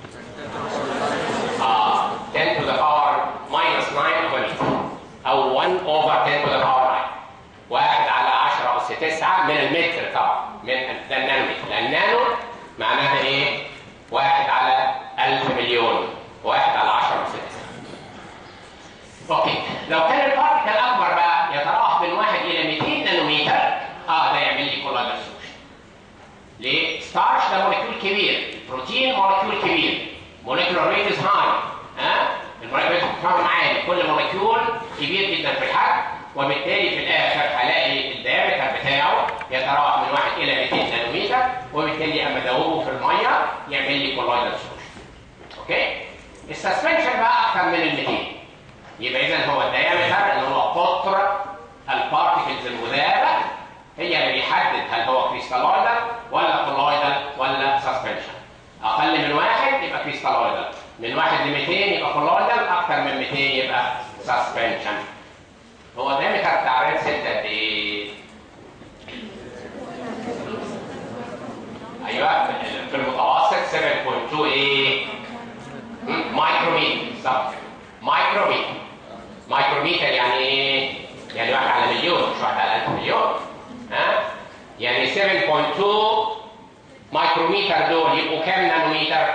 اه ten to the power minus nine متر، او واحد over ten to the power nine. واحد على عشرة أس تسعة من المتر طبعا، من ده النانومتر، لان نانو معناها ايه؟ واحد على ألف مليون، واحد على عشرة أس تسعة. اوكي، لو كان البارتكل اكبر بقى يتراوح من واحد الى مئتين نانومتر، اه ده يعمل لي كولويدال سولوشن. ليه؟ ستارش ده مولكيول كبير، البروتين مولكيول كبير، مولكيولار ريت از هاي. ها؟ المولكيول بتاعهم عالي، كل مولكيول كبير جدا في الحجم، وبالتالي في الاخر هلاقي الدايمتر بتاعه يتراوح من واحد الى مئتين نانومتر، وبالتالي اما ادوبه في الميه يعمل لي كولويدال سولوشن. اوكي؟ السسبنشن بقى اكثر من ال مئتين، يبقى اذا هو الدايمتر اللي هو قطر البارتكلز المذابه هي اللي بيحدد هل هو كريستالويدال ولا كولويدال ولا سسبنشن. اقل من واحد يبقى كريستالويدال، من واحد ل مئتين يبقى كولويدال، اكثر من مئتين يبقى سسبنشن. هو الدايمتر بتاع ريد سيل قد ايه؟ ايوه في المتوسط سبعة فاصلة اثنين ايه؟ مايكروميتر. بالظبط مايكروميتر. مايكروميتر يعني ايه؟ يعني واحد على مليون، مش واحد على ألف مليون. ها؟ يعني سبعة فاصلة اثنين مايكروميتر دول يبقوا كام نانوميتر؟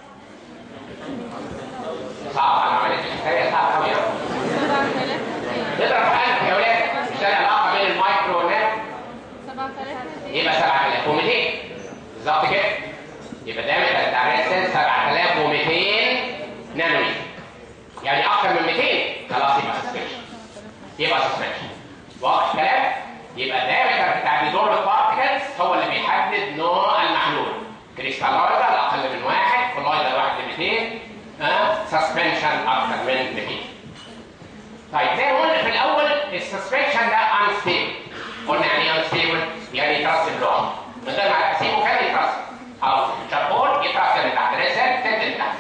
صعب، انا عملت الحكايه صعبه قوي يعني. نضرب في ألف يا ولاد، مش ده العلاقه بين المايكرو والنانو؟ يبقى سبعة آلاف ومئتين. بالظبط كده. يبقى دايما بتاع ريد سيل سبعة آلاف ومئتين نانومتر. يعني اكثر من مئتين خلاص يبقى سسبنشن. يبقى سسبنشن. واضح الكلام؟ يبقى الدايمتر بتاع الديزولفد بارتكلز هو اللي بيحدد نوع المحلول. كريستالويدال اقل من واحد، كولويدال واحد ل مئتين، ها؟ سسبنشن اكثر من مئتين. طيب زي ما قلنا في الاول السسبنشن ده انستيبل. قلنا يعني ايه انستيبل؟ يعني يترسب لوحده. من غير ما اسيبه كده يترسب. خلاص الشربول يترسب من تحت، رسل تنزل تحت.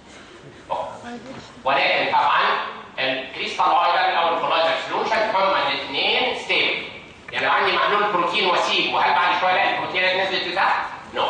ولكن طبعا الكريستالويدال او الكولويدال سولوشن هما الاثنين ستيبل. يعني لو عندي محلول بروتين واسيب، وهل بعد شويه الاقي البروتينات نزلت لتحت؟ نو.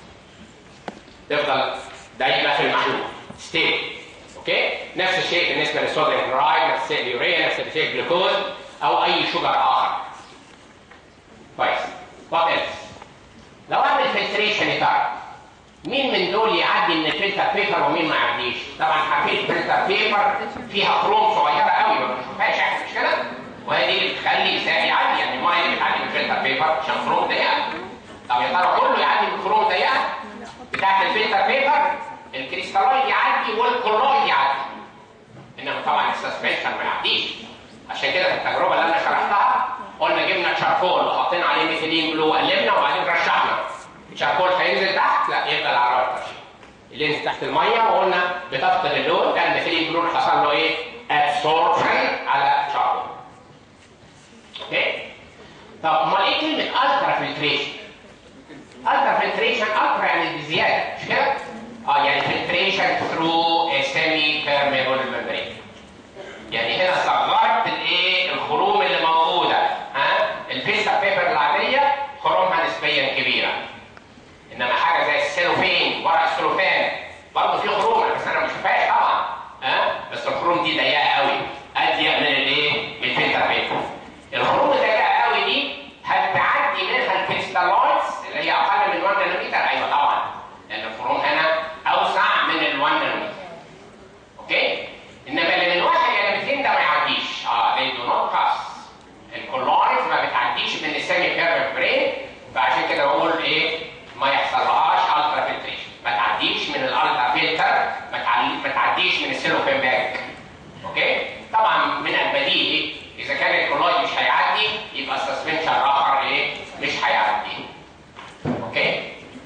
تفضل دايما في المحلول ستيبل. اوكي؟ نفس الشيء بالنسبه للصوديوم كلورايد، نفس الشيء اليوريا، نفس الشيء الجلوكوز او اي شجر اخر. كويس. وات ايلس؟ لو اعمل فلتريشن يا ترى مين من دول يعدي من الفلتر بيبر ومين ما يعديش؟ طبعا عارفين الفلتر بيبر فيها خروم صغيره قوي ما بنشوفهاش احنا، مش كده؟ وهي دي اللي بتخلي السائل يعدي، يعني الميه اللي بتعدي من الفلتر بيبر عشان خروم ضيقه. طب يا ترى كله يعدي من خروم ضيقه بتاعت الفلتر بيبر؟ الكريستالويد يعدي والكولويد يعدي. انما طبعا السسبنشن ما يعديش. عشان كده في التجربه اللي انا شرحتها قلنا جبنا تشاركول وحطينا عليه ميثيلين بلو وقلبنا وبعدين رشحنا. التشاركول هينزل تحت؟ لا، يفضل على الرش. اللي ينزل تحت الميه وقلنا بتفقد اللون، كان الميثيلين بلو حصل له ايه؟ ابسوربشن على التشاركول. اوكي؟ طب امال ايه كلمه الترا فلتريشن؟ الترا فلتريشن الترا يعني بزياده، مش كده؟ اه يعني فلتريشن ثرو سيمي بيرميبل ممبرين. يعني هنا صغرت الايه؟ الخروم اللي موجوده. ها؟ الفلتر بيبر العاديه خرومها نسبيا كبيره. انما حاجه زي السيلوفين، ورق السلوفان برضه فيه خروم بس انا ما بشوفهاش طبعا. ها؟ بس الخروم دي ضيقه قوي، اضيق من الايه؟ من الفلتر بيبر. الخروم الضيقه قوي دي هتعدي منها الكريستالويدز اللي هي اقل من واحد نانومتر. ايوه طبعا، لان الخروم هنا اوسع من ال واحد نانومتر. اوكي؟ انما اللي من واحد الى مئتين ده ما يعديش. اه they do not pass. الكولويدز ما بتعديش من السيمي بيرميبل برين، فعشان كده بقول ايه؟ ما يحصلهاش الترا فلتريشن. ما تعديش من الالترا فلتر، ما تعديش من السيلوفين باك. اوكي؟ طبعا من البديهي اذا كان الكولويد مش هيعدي يبقى السسبنشن الاخر ايه؟ مش هيعدي. اوكي؟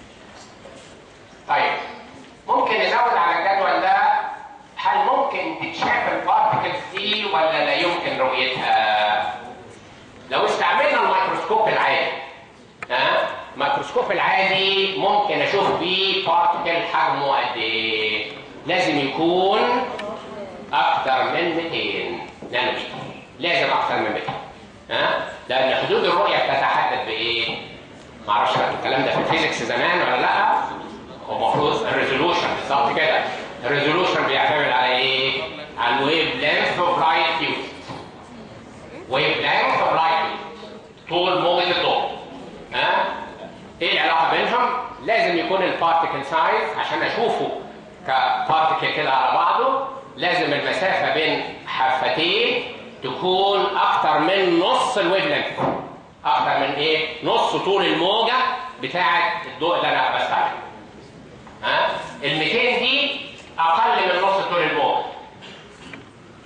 طيب ممكن نزود على الجدول ده، هل ممكن تتشاف البارتكلز دي ولا لا يمكن رؤيتها؟ لو استعملنا الميكروسكوب العادي، ها؟ الميكروسكوب العادي ممكن اشوف بيه بارتكل حجمه قد ايه؟ لازم يكون اكثر من مئتين نانومتر. لازم اكثر من مئتين. ها؟ لان حدود الرؤيه بتتحدد بايه؟ ما اعرفش الكلام ده في الفيزيكس زمان ولا لا؟ هو المفروض الريزولوشن. بالظبط كده. الريزولوشن بيعتمد على ايه؟ على الويف لينث اوف لايت فيوز. ويف لينث اوف لايت فيوز، طول موجة الضوء. ها؟ ايه العلاقة بينهم؟ لازم يكون البارتيكل سايز عشان اشوفه كبارتيكل كده على بعضه، لازم المسافة بين حفتيه تكون أكتر من نص الويف لينث. أكتر من ايه؟ نص طول الموجة بتاعة الضوء اللي أنا بستعمله. ها؟ ال مئتين دي اقل من نص طول الموجه.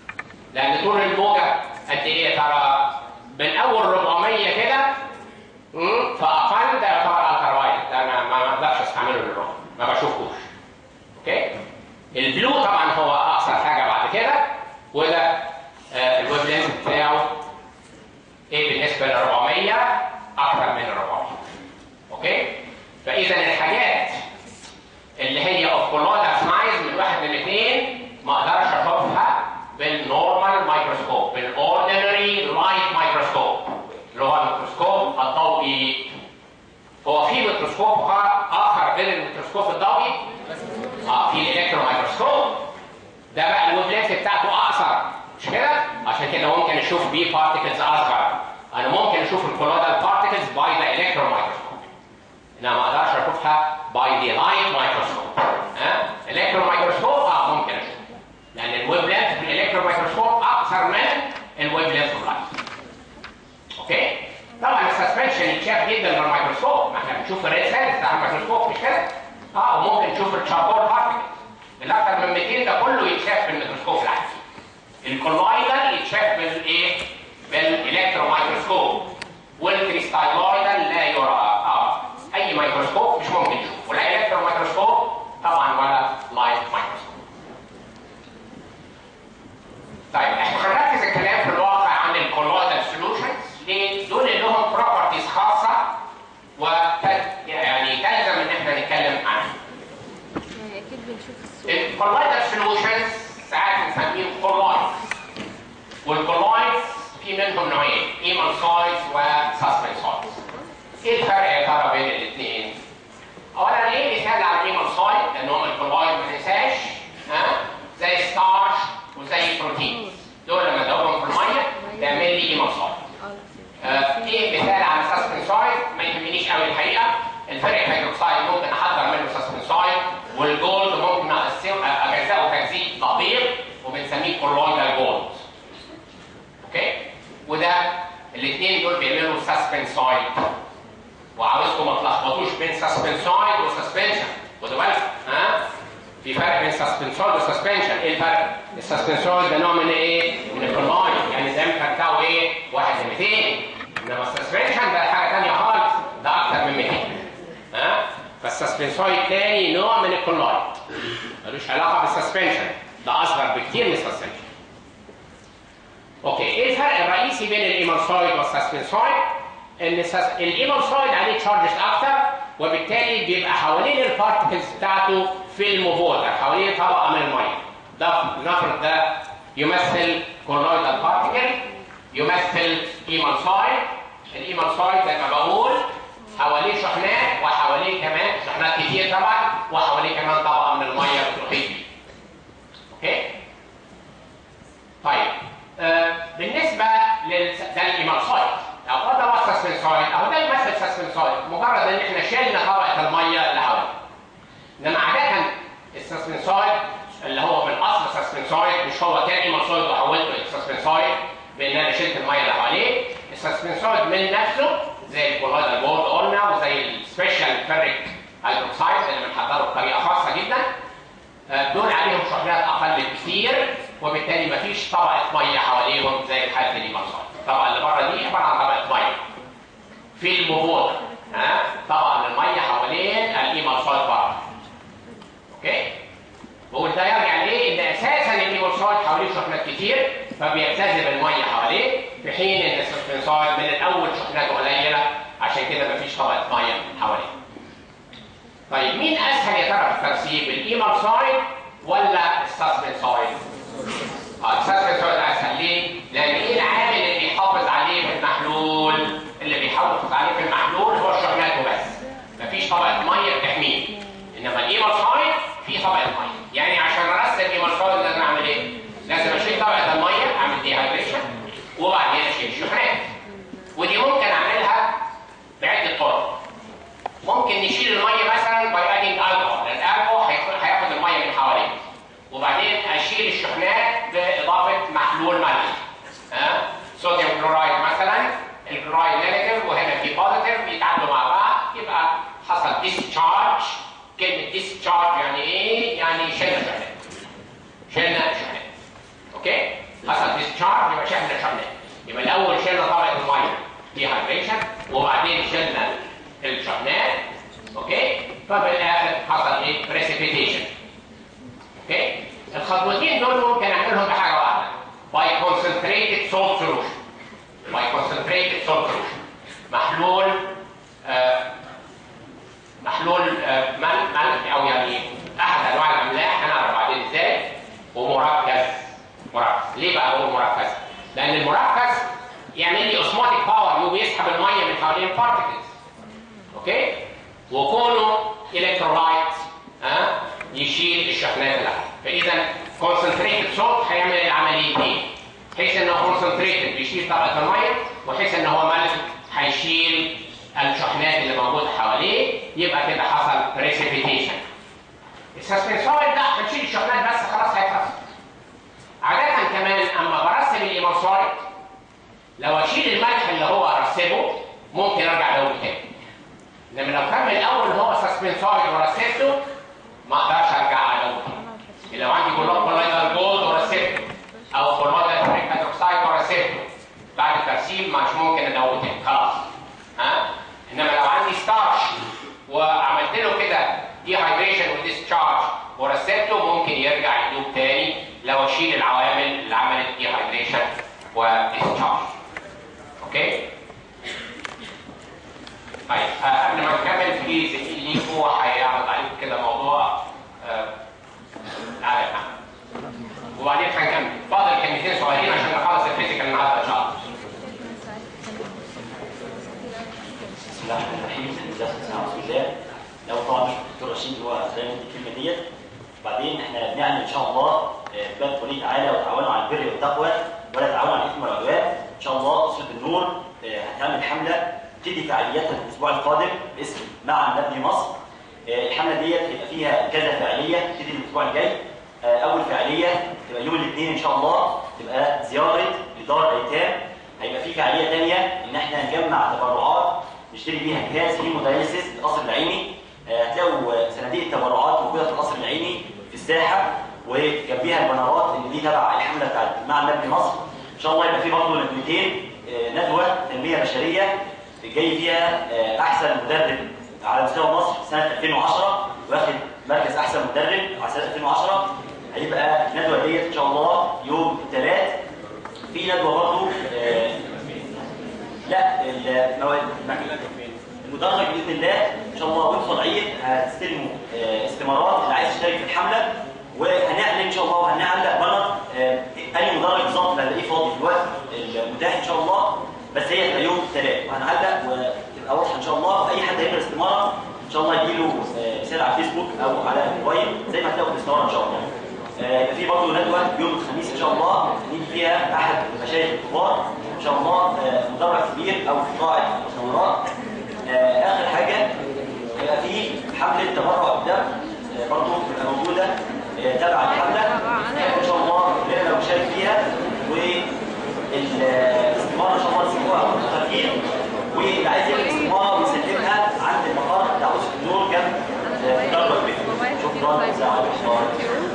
لان طول الموجه قد ايه ترى؟ من اول أربعمية كده فاقل ده يعتبر الترا وايلت، ده انا ما اقدرش استعمله للرؤيه، ما بشوفوش. اوكي؟ البلو طبعا هو اقصر حاجه بعد كده، وده آه الويف لينث بتاعه ايه بالنسبه ل أربعمية؟ اكثر من أربعمية. اوكي؟ فاذا الحاجات اللي هي اوف كولويدال سايز من واحد ل مئتين ما اقدرش اشوفها بالنورمال مايكروسكوب، بالاوردينري لايت مايكروسكوب اللي هو الميكروسكوب الضوئي. هو في ميكروسكوب اخر غير الميكروسكوب الضوئي؟ اه في الالكترون مايكروسكوب، ده بقى الويف لينث بتاعته اقصر، مش كده؟ عشان كده ممكن اشوف بيه بارتكلز اصغر. انا ممكن اشوف الكولويدال بارتكلز باي ذا الكترون مايكروسكوب، انما ما اقدرش اشوفها باي ذا لايت مايكروسكوب. ها؟ الالكترون مايكروسكوب اه ممكن اشوف، لان الويف لينث في الالكترون مايكروسكوب اقصر من الويف لينث في اللايت. اوكي؟ طبعا السسبنشن يتشاف جدا بالميكروسكوب، ما احنا بنشوف الريد سيلز بتاع الميكروسكوب مش كده؟ اه وممكن نشوف الشاركول بارتكلز الاكثر من مئتين ده كله يتشاف بالميكروسكوب العادي. الكولويدال يتشاف بالايه؟ بالالكترون مايكروسكوب، والكريستالويدال لا يرى. اه اي ميكروسكوب مش ممكن نشوفه، ولا الكترون مايكروسكوب طبعا ولا لايت مايكروسكوب. طيب احنا هنركز الكلام في الواقع عن الكولويدال سوليوشنز. ليه؟ دول اللي لهم بروبرتيز خاصه و يعني تلزم ان احنا نتكلم عنها. يعني اكيد بنشوف الصوره. الكولويدال سوليوشنز ساعات بنسميهم كولويدز، والكولويدز في منهم نوعين، ايمالسويدز وسسبنسويدز. ايه الفرق يا ترى بين الاثنين؟ اولا ايه مثال على الايمالسويد؟ لانهم الكولويد ما ننساش ها زي ستارش وزي البروتين، دول لما ادوبهم في الميه تعمل لي ايمالسويد. آه ايه مثال على سسبنسويد؟ ما يهمنيش قوي الحقيقه. الفرق هيدروكسايد ممكن احضر منه سسبنسويد، والجولد ممكن اجزاه تجزيء دقيق وبنسميه كولويدال جولد. اوكي؟ وده الاثنين دول بيعملوا سسبنسويد. وعاوزكم ما تلخبطوش بين سسبنسويد وسسبنشن، خدوا بالكم ها؟ في فرق بين سسبنسويد وسسبنشن. ايه الفرق؟ السسبنسويد ده نوع من ايه؟ من الكولويد، يعني الدايمتر بتاعه ايه؟ واحد ل مئتين. انما السسبنشن ده حاجه ثانيه خالص، ده اكثر من مئتين. ها؟ فالسسبنسويد ثاني نوع من الكولويد، ملوش علاقه بالسسبنشن، ده اصغر بكتير من السسبنشن. اوكي، ايه الفرق الرئيسي بين الايمالسويد والسسبنسويد؟ ان الايمالسويد عليه تشارجز اكتر، وبالتالي بيبقى حوالين البارتكلز بتاعته فيلم ووتر، حوالين طبقه من الميه. ده نفرض ده يمثل كولويدال بارتكل، يمثل ايمالسويد. الايمالسويد زي ما بقول حواليه شحنات، وحواليه كمان شحنات كتير طبعا، وحواليه كمان طبقه من الميه بتحيط بيه. اوكي؟ طيب آه بالنسبه لل ده الايمالسويد، او ده هو السسبنسويد، اهو ده يمثل سسبنسويد، مجرد ان احنا شلنا طبقه الميه اللي حواليه. انما عاده السسبنسويد اللي هو في الاصل سسبنسويد، مش هو كان ايمالسويد وحولته لسسبنسويد بان انا شلت الميه اللي حواليه. السسبنسويد من نفسه زي الكولويدال جولد قلنا، وزي السبيشال فيريك هيدروكسايد اللي بنحضره بطريقه خاصه جدا، دول عليهم شحنات اقل بكثير، وبالتالي مفيش طبقه ميه حواليهم زي حاله الايمالسويد. الطبقه اللي بره دي عباره عن طبقه ميه فيلم ووتر، ها طبقه من الميه حوالين الايمالسويد بره. اوكي؟ وده يرجع ليه؟ ان اساسا الايمالسويد حواليه شحنات كتير، فبيجتذب الميه حواليه، في حين ان السسبنسويد من الاول شحناته قليله، عشان كده مفيش طبقه ميه حواليه. طيب مين اسهل يا ترى في الترسيب، الايمالسويد ولا السسبنسويد؟ اه السسبنسويد اسهل. ليه؟ لان ايه العامل اللي بيحافظ عليه في المحلول؟ اللي بيحافظ عليه في المحلول هو الشحنات وبس، مفيش طبقه ميه بتحميه. انما الايمالسويد فيه طبقه ميه، يعني عشان ارسب الايمالسويد لازم اعمل ايه؟ لازم اشيل طبقه الميه، اعمل ديهايدريشن، وبعدين اشيل الشحنات. ودي ممكن اعملها بعده طرق. ممكن نشيل الميه مثلا باي ادينج الكحول، لان الالكحول هياخد الميه من حواليه، وبعدين اشيل الشحنات باضافه محلول ملح، ها صوديوم كلورايد مثلا، الكلورايد نيجاتيف وهنا في بوزيتيف، يتعادلوا مع بعض، يبقى حصل ديسشارج. كلمه ديسشارج يعني ايه؟ يعني شلنا شحنات، شلنا شحنات. اوكي؟ حصل ديسشارج يبقى شلنا شحنات. يبقى الاول شلنا طبقه الميه ديهايدريشن، وبعدين شلنا ففي الاخر حصل ايه؟ بريسيبيتيشن. اوكي؟ الخطوتين دول ممكن اعملهم بحاجه واحده، باي concentrated salt solution. باي concentrated salt solution. محلول آه محلول آه ملح او يعني احد انواع الاملاح، هنعرف بعدين ازاي، ومركز. مركز. ليه بقى هو مركز؟ لان المركز يعمل لي اوسموتيك باور، وبيسحب الميه من حوالين البارتكلز. اوكي؟ وكونه الكترولايت ها يشيل الشحنات اللي فاذا كونسنتريتد سولت هيعمل العمليتين، بحيث ان هو كونسنتريتد بيشيل طبقه الميه، وحيث ان هو ملح هيشيل الشحنات اللي موجوده حواليه، يبقى كده حصل بريسيبيتيشن. السسبنسويد ده هنشيل الشحنات بس خلاص هيترسب. عاده كمان اما برسب الايمونسويد لو اشيل الملح اللي هو رسبه ممكن ارجع له تاني. انما لو كان من الاول هو سسبنسويد ورسبته ما اقدرش ارجع له تاني. لو عندي كولويدال جولد ورسبته او كولويدال فريك هيدروكسيد ورسبته بعد الترسيب مش ممكن ادوه تاني خلاص. ها؟ انما لو عندي ستارش وعملت له كده دي هايدريشن وديسشارج ورسبته ممكن يرجع يدوب تاني لو اشيل العوامل اللي عملت دي هايدريشن وديسشارج. اوكي؟ طيب قبل ما نكمل في زميل ليكو هيعرض عليكم كده موضوع تعالى محمد وبعدين هنكمل. فاضل كلمتين صغيرين عشان نخلص الفيزيكال النهارده ان شاء الله. بسم الله الرحمن الرحيم. الحمد لله والصلاه على رسول الله. لو طبعا مش الدكتور رشيد هو خلينا ندي الكلمه ديت، وبعدين احنا بنعمل ان شاء الله اثبات قوله تعالى وتعاونوا على البر والتقوى ولا تعاونوا على الاثم والعدوان. ان شاء الله اسره النور هتعمل حمله تبتدي فعالياتها الاسبوع القادم باسم معا نبني مصر. الحمله ديت هيبقى فيها كذا فعاليه تبتدي الاسبوع الجاي. اول فعاليه تبقى يوم الاثنين ان شاء الله تبقى زياره لدار الايتام. هيبقى في فعاليه ثانيه ان احنا نجمع تبرعات نشتري بيها جهاز هيمودايليسيس في القصر العيني. هتلاقوا صناديق التبرعات موجوده في القصر العيني في الساحه، وجنبيها البنرات اللي دي تبع الحمله بتاعت معا نبني مصر. ان شاء الله يبقى في برضه ندوتين، ندوه تنميه بشريه جاي فيها احسن مدرب على مستوى مصر سنه ألفين وعشرة واخد مركز احسن مدرب على سنه ألفين وعشرة. هيبقى الندوه ديت ان شاء الله يوم الثلاث. في ندوه برضه آه لا المدرج باذن الله ان شاء الله وانتم طالعين هتستلموا آه استمارات اللي عايز يشترك في الحمله، وهنعلن ان شاء الله وهنعلق بنر آه اي مدرج بالظبط اللي هنلاقيه فاضي في الوقت المتاح ان شاء الله، بس هي هتبقى يوم الثلاث وهنعلق وتبقى واضحه ان شاء الله. واي حد هيقرا استماره ان شاء الله يجي له رساله على الفيسبوك او على الموبايل زي ما هتلاقوا في الاستماره ان شاء الله. يبقى في برضه ندوه يوم الخميس ان شاء الله نيجي فيها احد المشايخ الكبار ان شاء الله مدرج كبير او في قاعه مؤتمرات. اخر حاجه هيبقى في حمله تبرع بالدم برضه تبقى موجوده تبع الحمله ان شاء الله كلنا لو نشارك فيها، والاستماره ان شاء الله تسيبوها خفيف، واللي عايز يعمل استماره ويسلمها عند المقر بتاع اسره النور جنب مدرج بيه. شكرا جزيلا على الاحضار.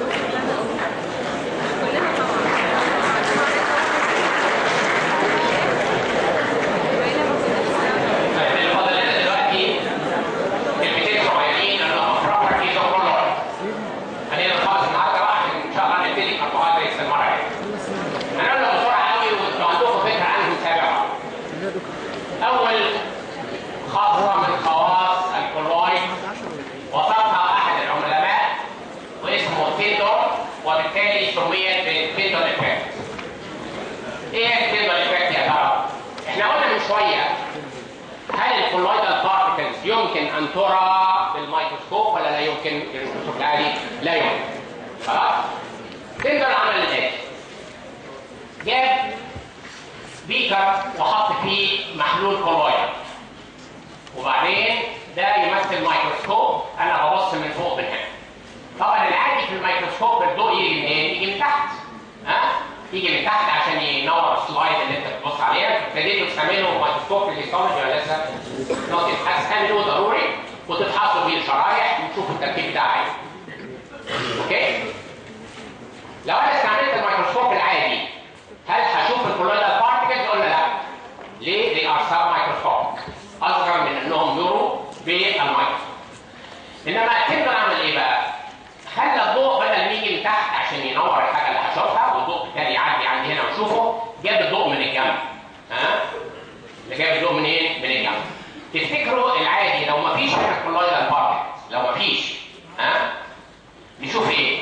أول خاصة من خواص الكولويد وصفها أحد العلماء واسمه تيلور، وبالتالي سميت بالتيلور إفكت. إيه التيلور إفكت يا ترى؟ إحنا قلنا من شوية هل الكولويدال بارتكلز يمكن أن ترى بالميكروسكوب ولا لا يمكن بالميكروسكوب العادي؟ لا يمكن. خلاص؟ تيلور عمل الآتي: جاب بيكر وحط فيه محلول كولويد، وبعدين ده يمثل ميكروسكوب انا ببص من فوق من هنا. طبعا العادي في الميكروسكوب الضوء يجي منين؟ يجي من تحت. ها؟ يجي من تحت عشان ينور السلايد اللي انت بتبص عليها. ابتديتوا تستعملوا ميكروسكوب في الهيستولوجي ولا لسه؟ هتستعملوه ضروري وتفحصوا بيه الشرايح وتشوفوا التركيب بتاعها ايه. اوكي؟ لو انا استعملت الميكروسكوب العادي هل هشوف الكولويدال بارتكلز ولا لا؟ ليه؟ they are sub microscopic، اصغر من انهم يروا بالميكروسكوب. انما التندون عمل ايه بقى؟ خلى الضوء بدل ما يجي من تحت عشان ينور الحاجه اللي هشوفها والضوء بالتالي يعدي عندي هنا واشوفه، جاب الضوء من الجنب. ها؟ اللي جاب الضوء من ايه؟ من الجنب. تفتكروا العادي لو ما فيش هنا كولويدال بارتكلز، لو ما فيش ها؟ نشوف ايه؟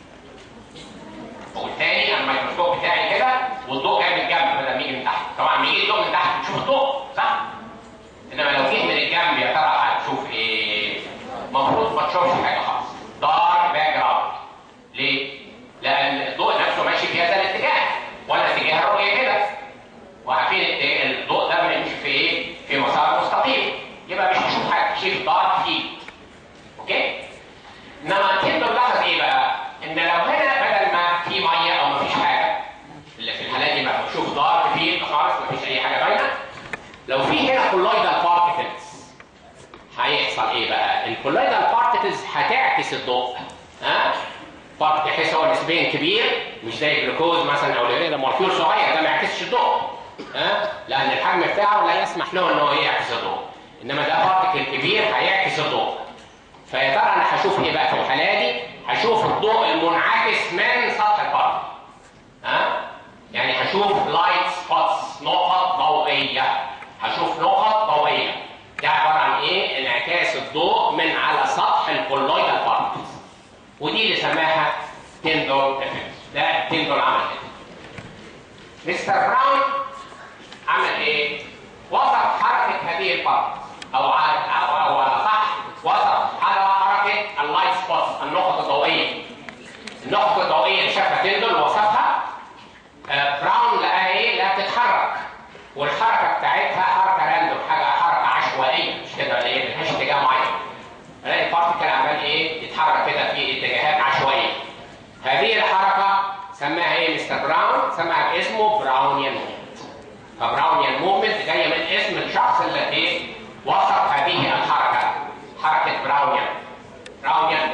والتاني الميكروسكوب بتاعي كده والضوء جاي من الجنب بدل ما يجي من تحت، طبعا لما يجي الضوء من تحت بتشوف الضوء صح؟ انما لو جه من الجنب يا ترى هتشوف ايه؟ المفروض ما تشوفش حاجه خالص. دارك باك جراوند. ليه؟ لان الضوء نفسه ماشي في هذا الاتجاه ولا اتجاه الرؤيه كده. وعارفين الضوء ده بيمشي في ايه؟ في مسار مستقيم. يبقى مش هتشوف حاجه، تشوف دارك فيلد. اوكي؟ انما تقدر لاحظ ايه بقى؟ ان لو هنا بدل ما في ميه او ما فيش حاجه، اللي في الحالات دي ما بتشوف دارك فيلد خالص، ما فيش اي حاجه باينه. لو في هنا كولويدال بارتكلز هيحصل ايه بقى؟ الكولويدال بارتكلز هتعكس الضوء. ها؟ بارتكل تحس هو نسبيا كبير مش زي الجلوكوز مثلا او ده مولكيول صغير ده ما يعكسش الضوء. ها؟ لان الحجم بتاعه لا يسمح له ان هو يعكس الضوء. انما ده بارتكل كبير هيعكس الضوء. فيا ترى انا هشوف ايه بقى في الحاله دي؟ هشوف الضوء المنعكس من سطح البارتكل. ها؟ يعني هشوف لايت سبوتس، نقط ضوئيه. هشوف نقط ضوئيه. ده عباره عن ايه؟ انعكاس الضوء من على سطح الكولويدال بارتكلز. ودي اللي سماها تندون افكت. ده تندون عمل كده. مستر براون عمل ايه؟ وصف حركه هذه البارتكلز او او او صح وصف حركه اللايت سبوتس، النقط الضوئيه. النقط الضوئيه اللي شافها تندون وصفها، آه براون لقاها ايه؟ لا تتحرك. والحركه بتاعتها حركه راندوم، حاجه حركه عشوائيه مش كده ولا ايه؟ ملهاش اتجاه معين. الاقي البارتكل عمال ايه؟ يتحرك كده في اتجاهات عشوائيه. هذه الحركه سماها ايه مستر براون؟ سماها باسمه براونيان موفمنت. فبراونيان موفمنت جايه من اسم الشخص اللي ايه؟ وصف هذه الحركه، حركه براونيان. براونيان.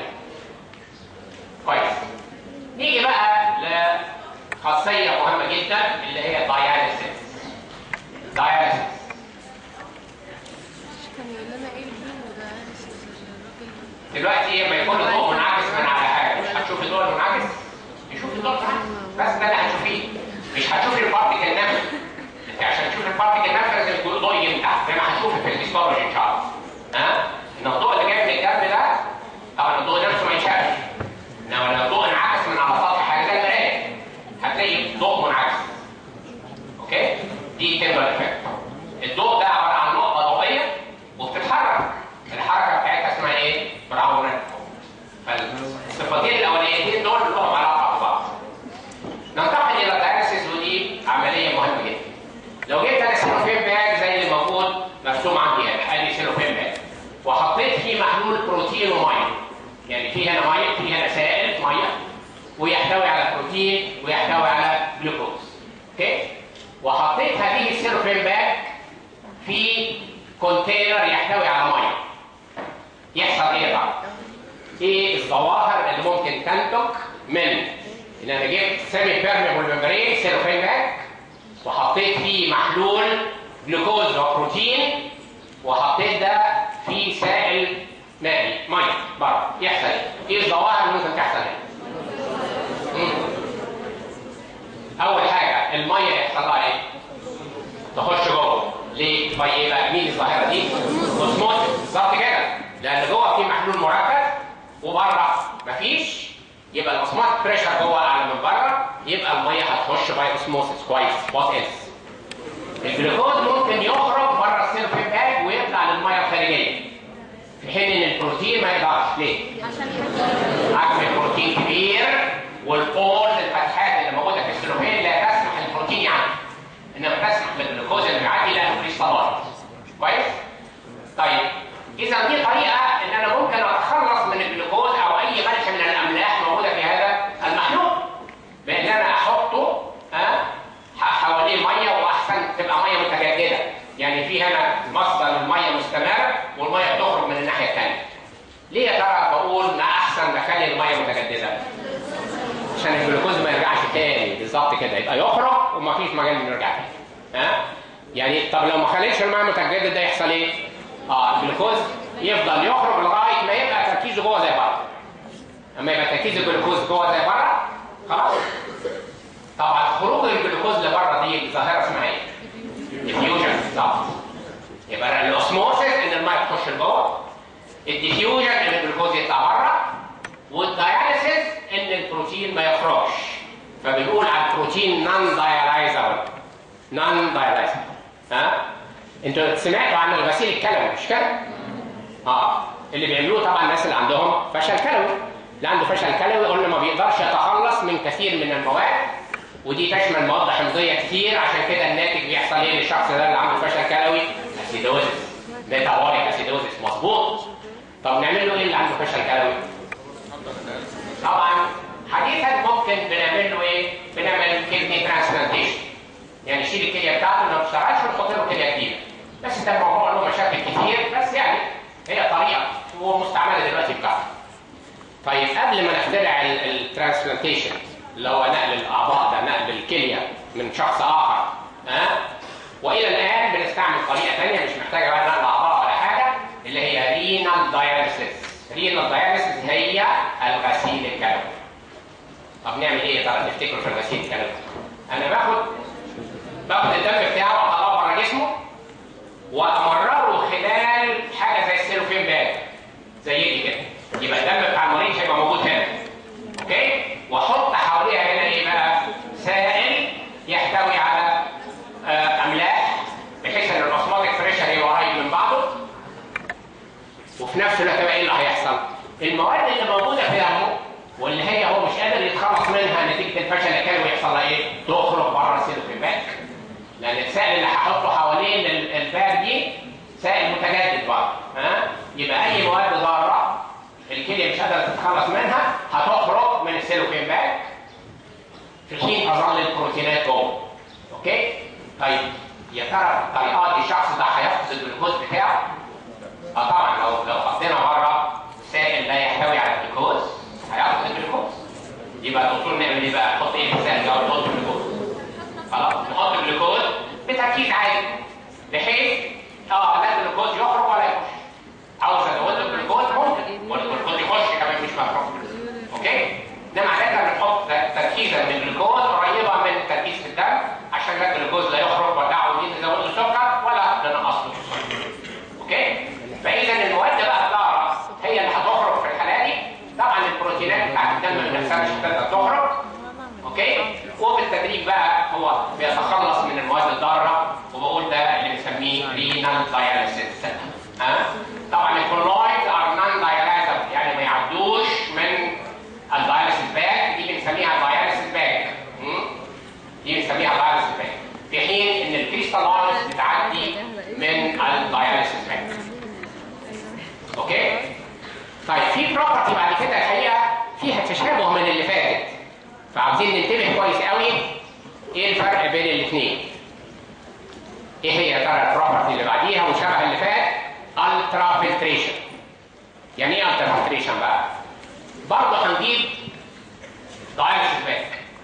كويس. نيجي بقى لخاصيه مهمه جدا اللي هي الداياليسيس. داياليسيس. كان يقول لنا ايه البين وداياليسيس الراجل؟ دلوقتي لما يكون الضوء منعكس من على حاجه، مش هتشوف الضوء المنعكس؟ تشوف الضوء المنعكس بس ده اللي هتشوفيه. مش هتشوفي البارتكل نفسه. انت عشان تشوف البارتكل نفسه لازم يكون الضوء يجي من تحت زي ما هتشوفي في الهيستولوجي ان شاء الله. ها؟ ان الضوء اللي جاي من الجنب ده طبعا الضوء نفسه ما يتشافش. انما لو الضوء انعكس من على سطح حاجه زي المرايه هتلاقي ضوء منعكس. اوكي؟ دي تندون افكت. الضوء ده عباره عن نقطه ضوئيه وبتتحرك. الحركه بتاعتها اسمها ايه؟ براونيان. فالصفتين الاولانيتين دول لهم علاقه ببعض. ننتقل الى الداياليسيس ودي عمليه مهمه جدا. لو جبت انا سيلوفين باج زي اللي موجود مرسوم عندي هنا، ادي سيلوفين باج وحطيت فيه محلول بروتين وميه. يعني في هنا ميه، في هنا سائل ميه ويحتوي على بروتين ويحتوي على جلوكوز. اوكي؟ وحطيت هذه السيلوفين باج في كونتينر يحتوي على ميه. يحصل ايه بقى؟ ايه الظواهر اللي ممكن تنتج من ان انا جبت سيمي بيرميبل ممبرين سيلوفين باج وحطيت فيه محلول جلوكوز وبروتين وحطيت ده في سائل مائي ميه بره. يحصل ايه؟ ايه الظواهر اللي ممكن تحصل هنا؟ اول حاجه الميه يحصل لها ايه؟ تخش جوه. ليه؟ باي ايه بقى؟ مين الظاهره دي؟ اوسموسيس. بالظبط كده. لان جوه في محلول مركز وبره مفيش، يبقى الاوسموتيك بريشر جوه اعلى من بره، يبقى الميه هتخش باي اوسموسيس. كويس. وات ايلس؟ الجلوكوز ممكن يخرج بره السيلوفين باج ويطلع للميه الخارجيه، في حين ان البروتين ما يقدرش. ليه؟ عشان حجم البروتين كبير والبورز الفتحات اللي موجوده في السيلوفين لا تسمح للبروتين يعدي، انما تسمح للجلوكوز اللي بيعدي لانه كريستالات. كويس؟ طيب اذا دي طريقه ان انا ممكن اتخلص من الجلوكوز او اي ملح من الاملاح موجوده في هذا المحلول بان انا احطه ها حوالين ميه، واحسن تبقى ميه متجدده. يعني في هنا مصدر الميه مستمر والميه بتخرج من الناحيه الثانيه. ليه يا ترى بقول ما احسن نخلي الميه متجدده؟ عشان الجلوكوز ما يرجعش تاني. بالظبط كده، يبقى يخرج وما فيش مجال انه يرجع تاني. ها؟ يعني طب لو ما خليتش الميه متجدد ده يحصل ايه؟ اه الجلوكوز يفضل يخرج لغايه ما يبقى تركيز تركيزه جوه زي بره. اما يبقى تركيز الجلوكوز جوه زي بره خلاص. طبعا خروج الجلوكوز لبره دي ظاهره اسمها ايه؟ ديفيوجن. بالظبط. يبقى الاوسموسيس ان الميه تخش لجوه، الديفيوجن ان الجلوكوز يطلع بره، والدياليسيس ان البروتين ما يخرجش. فبنقول على البروتين نون دايلايزابل. نون دايلايزابل. ها؟ انتوا سمعتوا عن الغسيل الكلوي مش كده؟ اه اللي بيعملوه طبعا الناس اللي عندهم فشل كلوي. اللي عنده فشل كلوي قلنا ما بيقدرش يتخلص من كثير من المواد، ودي تشمل مواد حمضيه كتير. عشان كده الناتج بيحصل ايه للشخص ده اللي عنده فشل كلوي؟ اسيدوزيس، ميتابوليك اسيدوزيس. مظبوط. طب نعمل له ايه اللي عنده فشل كلوي؟ طبعا حديثا ممكن بنعمل له ايه؟ بنعمل كدني ترانسبلانتيشن، يعني نشيل الكليه بتاعته اللي ما بتشتغلش ونحط له كليه جديده. بس ده الموضوع له مشاكل كتير، بس يعني هي طريقه ومستعمله دلوقتي بكثره. طيب قبل ما نخترع الترانسبلانتيشن اللي هو نقل الاعضاء ده، نقل الكليه من شخص اخر، ها؟ أه؟ والى الان بنستعمل طريقه ثانيه مش محتاجه بقى نقل اعضاء ولا حاجه، اللي هي رينال داياليسيس. رينال داياليسيس هي الغسيل الكلوي. طب نعمل ايه يا ترى تفتكروا في الغسيل الكلوي؟ انا باخد باخد الدم بتاعه واطلعه بره جسمه وامرره خلال حاجه زي السيلوفين باج زي دي كده. يبقى الدم بتاع المريض هيبقى موجود هنا. اوكي؟ واحط حواليها هنا ايه بقى؟ سائل يحتوي على آه املاح بحيث ان الاوسموتيك بريشر يبقى قريب من بعضه. وفي نفس الوقت بقى ايه اللي هيحصل؟ المواد اللي موجوده في دمه واللي هي هو مش قادر يتخلص منها نتيجه الفشل الكلوي يحصل لها ايه؟ تخرج بره السيلوفين باج. لان السائل اللي هحطه حوالين الباج دي سائل متجدد برضه. ها؟ يبقى اي مواد ضاره الكليه مش قادره تتخلص منها هتخرج من السيلوفين باج في حين تظل البروتينات جوه. اوكي؟ طيب يا ترى الطريقه دي الشخص ده هيفقد الجلوكوز بتاعه؟ اه طبعا لو لو حطينا بره سائل لا يحتوي على الجلوكوز هيفقد الجلوكوز. يبقى الدكتور نعمل ايه بقى؟ نحط ايه في السائل ده؟ نحط الجلوكوز. خلاص نحط الجلوكوز بتركيز عالي بحيث اه لا الجلوكوز يخرج ولا يخش. عاوز ازود الجلوكوز ممكن والجلوكوز يخش كمان مش مفهوم. اوكي؟ ده معناه ان بنحط تركيزا من الجلوكوز قريبه من التركيز في الدم عشان لا الجلوكوز لا يخرج ولا عاوزين نزود له سكر ولا ننقص له سكر. اوكي؟ فاذا المواد بقى الضاره هي اللي هتخرج في الحاله دي. طبعا البروتينات بتاعت الدم من نفسها مش هتقدر تخرج. اوكي؟ وبالتدريج بقى هو بيتخلص من المواد الضاره، وبقول ده اللي بنسميه رينال داياليسيس. ها؟ طبعا الكولويدز ار نون دايلايزابل، يعني ما يعدوش من الداياليسيس باج. دي بنسميها داياليسيس باج. دي بنسميها داياليسيس باج. في حين ان الكريستالايز بتعدي من الداياليسيس باج. اوكي؟ طيب في بروبرتي بعد كده الحقيقه فيها تشابه من اللي فاتت، فعاوزين ننتبه كويس قوي ايه الفرق بين الاثنين. ايه هي يا ترى البروبرتي اللي بعديها وشبه اللي فات؟ الترا فلتريشن. يعني ايه الترا فلتريشن بقى؟ برضه هنجيب داياليسيس باج،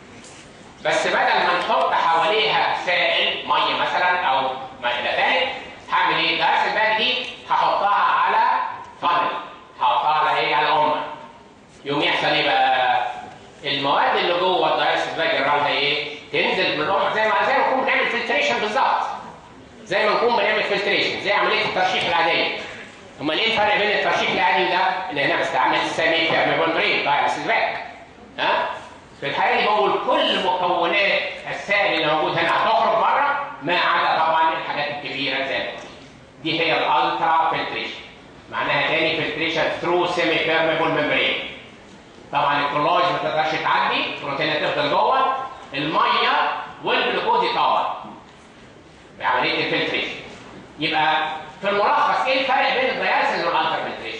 بس بدل ما نحط حواليها سائل ميه مثلا او ما الى ذلك، هعمل ايه؟ الداياليسيس باج دي هحطها على فانل، هحطها على ايه؟ على الامه. يقوم يحصل ايه بقى؟ المواد اللي جوه الداياليسيس باج جرالها ايه؟ تنزل من الامه زي ما زي ما نكون بنعمل فلتريشن بالظبط. زي ما نكون بنعمل فلتريشن زي عمليه الترشيح العاديه. امال ايه الفرق بين الترشيح العادي وده؟ ان هنا بستعمل السامي كاربونبرين داياليسيس باج. ها؟ في الحاله دي بقول كل مكونات السائل اللي موجود هنا هتخرج بره ما عدا طبعا الحاجات الكبيره زي دي. هي الالترا فلتريشن. معناها تاني فلتريشن ثرو سيمي بيرميبل ممبرين. طبعا الكولاج ما تقدرش تعدي، البروتينات تفضل جوه، الميه والجلوكوز يطور بعمليه الفلتريشن. يبقى في الملخص ايه الفرق بين الداياليسيس والالترا فلتريشن؟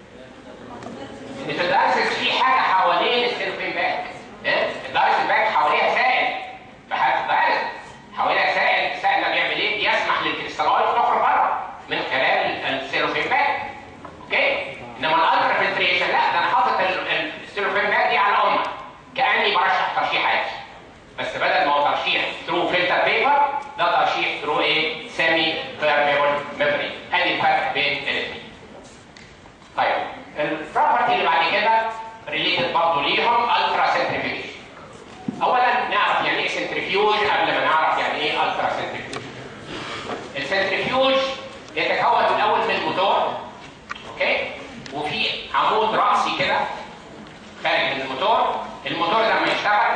ان في الداياليسيس في حاجه حوالين السيلوفين باج. الداياليسيس باج حواليها سائل. في حاله الداياليسيس حواليها سائل، السائل ده بيعمل ايه؟ بيسمح للكريستالايت تخرج بره من خلال السيلوفين باج. اوكي؟ انما الالترا فلتريشن لا، ده انا حاطط السيلوفين باج دي على امه كاني برشح ترشيح عادي، بس بدل ما هو ترشيح ثرو فلتر بيبر ده ترشيح ثرو ايه؟ سيمي بيرميبل ميمبرين. ادي الفرق بين الاثنين.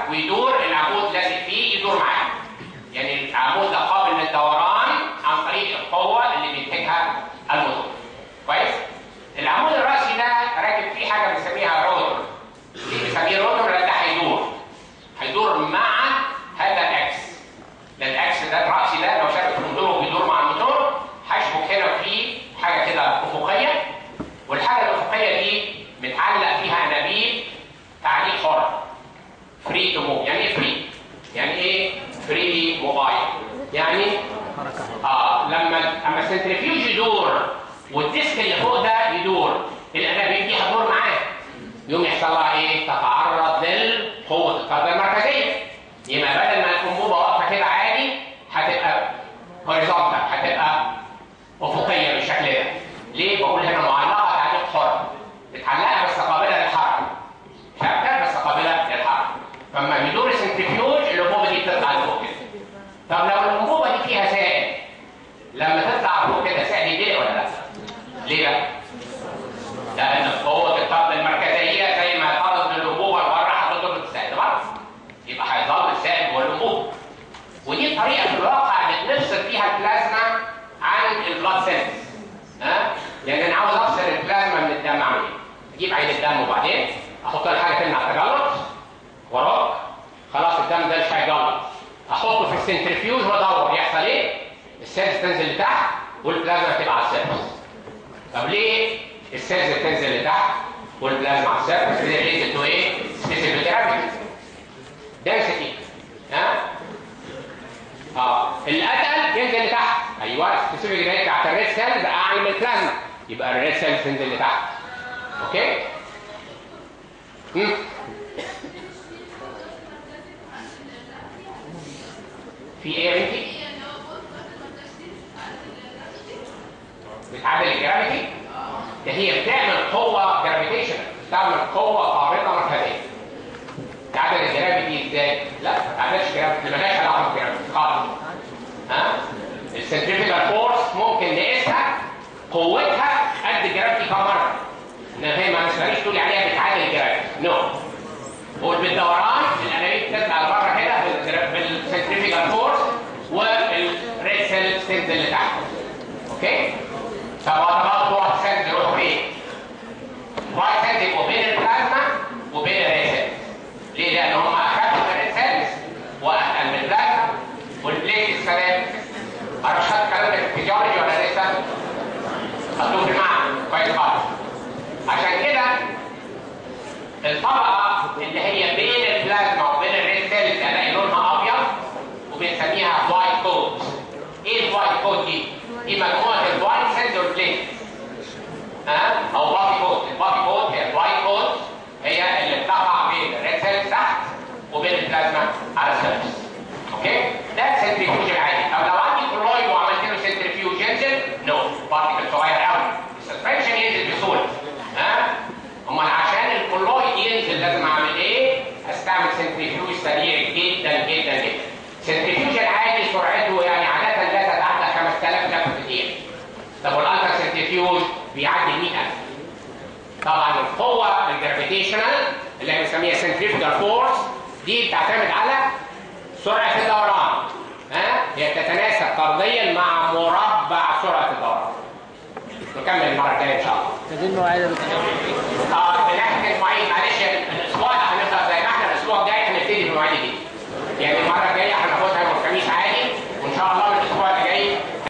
ويدور، العمود لازق فيه يدور معاه. يعني العمود ده قابل للدوران عن طريق القوه اللي بينتجها الموتور. كويس؟ العمود الراسي ده راكب فيه حاجه بنسميها روتور. ليه بنسميه روتور؟ لان ده هيدور. هيدور مع هذا الاكس. لان الاكس ده الراسي ده لو شارك في الموتور وبيدور مع الموتور هيشبك هنا في حاجه كده افقيه، والحاجه الافقيه دي متعلق فيها انابيب تعليق حر. فري تو موف. يعني ايه فري؟ يعني ايه فري موبايل؟ يعني اه لما اما السنترفيوج يدور والديسك اللي فوق ده يدور، الانابيب دي هتدور معاه. يوم يحصل لها ايه؟ تتعرض للقوه الطرد المركزيه. يبقى بدل ما الانبوبه واقفه كده عادي هتبقى هوريزونتال، هتبقى افقيه بالشكل ده. ليه؟ بقول هنا معلقه تعليق حر. متعلقه بس قابله للحركه. ثابته بس قابله للحركه. فلما بيدور السنترفيوج الانبوبه دي بتطلع لفوق كده. طب لو الانبوبه دي فيها سائل، لما تطلع فوق كده سائل يضيق ولا لا؟ ليه لا؟ لان قوه الطرد المركزيه زي ما طردت الانبوبه لبره هتضرب السائل لبره. يبقى هيظل السائل جوه الانبوبه. ودي طريقه في الواقع بنفصل فيها البلازما عن البلاد سيلز. ها؟ يعني انا عاوز افصل البلازما من الدم اعمل ايه؟ اجيب عين الدم وبعدين احط لها حاجه تمنع التجلط وراك. خلاص الدم ده مش هيجلط. احطه في السنترفيوج وادور يحصل ايه؟ السيلز تنزل لتحت والبلازما تبقى على السيرفس. طب ليه السيلز تنزل لتحت والبلازما على السيرفس؟ دي ريليتد تو ايه؟ سبيسيفيك جرافيتي. دنسيتي. ها؟ اه الاتقل ينزل لتحت. ايوه السبيسيفيك جرافيتي بتاعت الريد سيلز اعلى من البلازما، يبقى الريد سيلز تنزل لتحت. اوكي؟ امم في ايه يا بنتي؟ بتعدل الجرافيتي؟ ده هي بتعمل قوه جرافيتيشن، بتعمل قوه قابضه مركزيه. تعدل الجرافيتي ازاي؟ لا ما تعدلش جرافيتي، مالهاش علاقه بالجرافيتي خالص. ها؟ السنتريفيكال فورس ممكن نقيسها قوتها قد الجرافيتي كم مره. انما هي ما نسمعش تقولي عليها بتعدل الجرافيتي. نو. قول بالدوران الانابيب تطلع لبره كده بالسنتريفيكال فورس والريد سيلز تنزل لتحت. اوكي؟ طب وطبعا الوايت سيلز يروحوا فين؟ الوايت سيلز يبقوا بين البلازما وبين الريد سيلز. ليه؟ لان هم اخذوا من الريد سيلز واقل من البلازما والبليت السلام. انا مش خدت الكلام ده في الفيزيولوجي ولا لسه؟ خدوه في المعنى كويس خالص. عشان كده الطبقه اللي هي بين البلازما وبين الريد سيلز الاقي لونها ابيض وبنسميها وايت كود. ايه الوايت كود دي؟ دي مجموعه الوايت سيلز والبليت. ها؟ أه؟ او بادي كود. البادي كود هي الوايت كود، هي اللي بتقع بين الريد سيلز تحت وبين البلازما على السيرفس. اوكي؟ ده السنتريفيوج العادي. طب لو عندي كلويد وعملت له سنتريفيوج ينزل؟ نو، بارتيكل صغير قوي. السسبنشن ينزل بسهوله. ها؟ أه؟ امال عشان الكلويد ينزل لازم اعمل ايه؟ استعمل سنتريفيوج سريع جدا جدا جدا. السنتريفيوج العادي سرعته يعني عاده لا تتعدى خمسة آلاف لفه في الدقيقه. طب والالترا سنتريفيوج بيعدي مئة ألف. طبعا القوه الجرافيتيشنال اللي احنا بنسميها سنتريفيكال فورس دي بتعتمد على سرعه الدوران. ها؟ هي بتتناسب طرديا مع مربع سرعه الدوران. نكمل المره الجايه ان شاء الله. عايزين مواعيد يا دكتور. اه من ناحيه المواعيد معلش الاسبوع ده هنبدا زي ما احنا، الاسبوع الجاي هنبتدي بالمواعيد دي. يعني المره الجايه هناخدها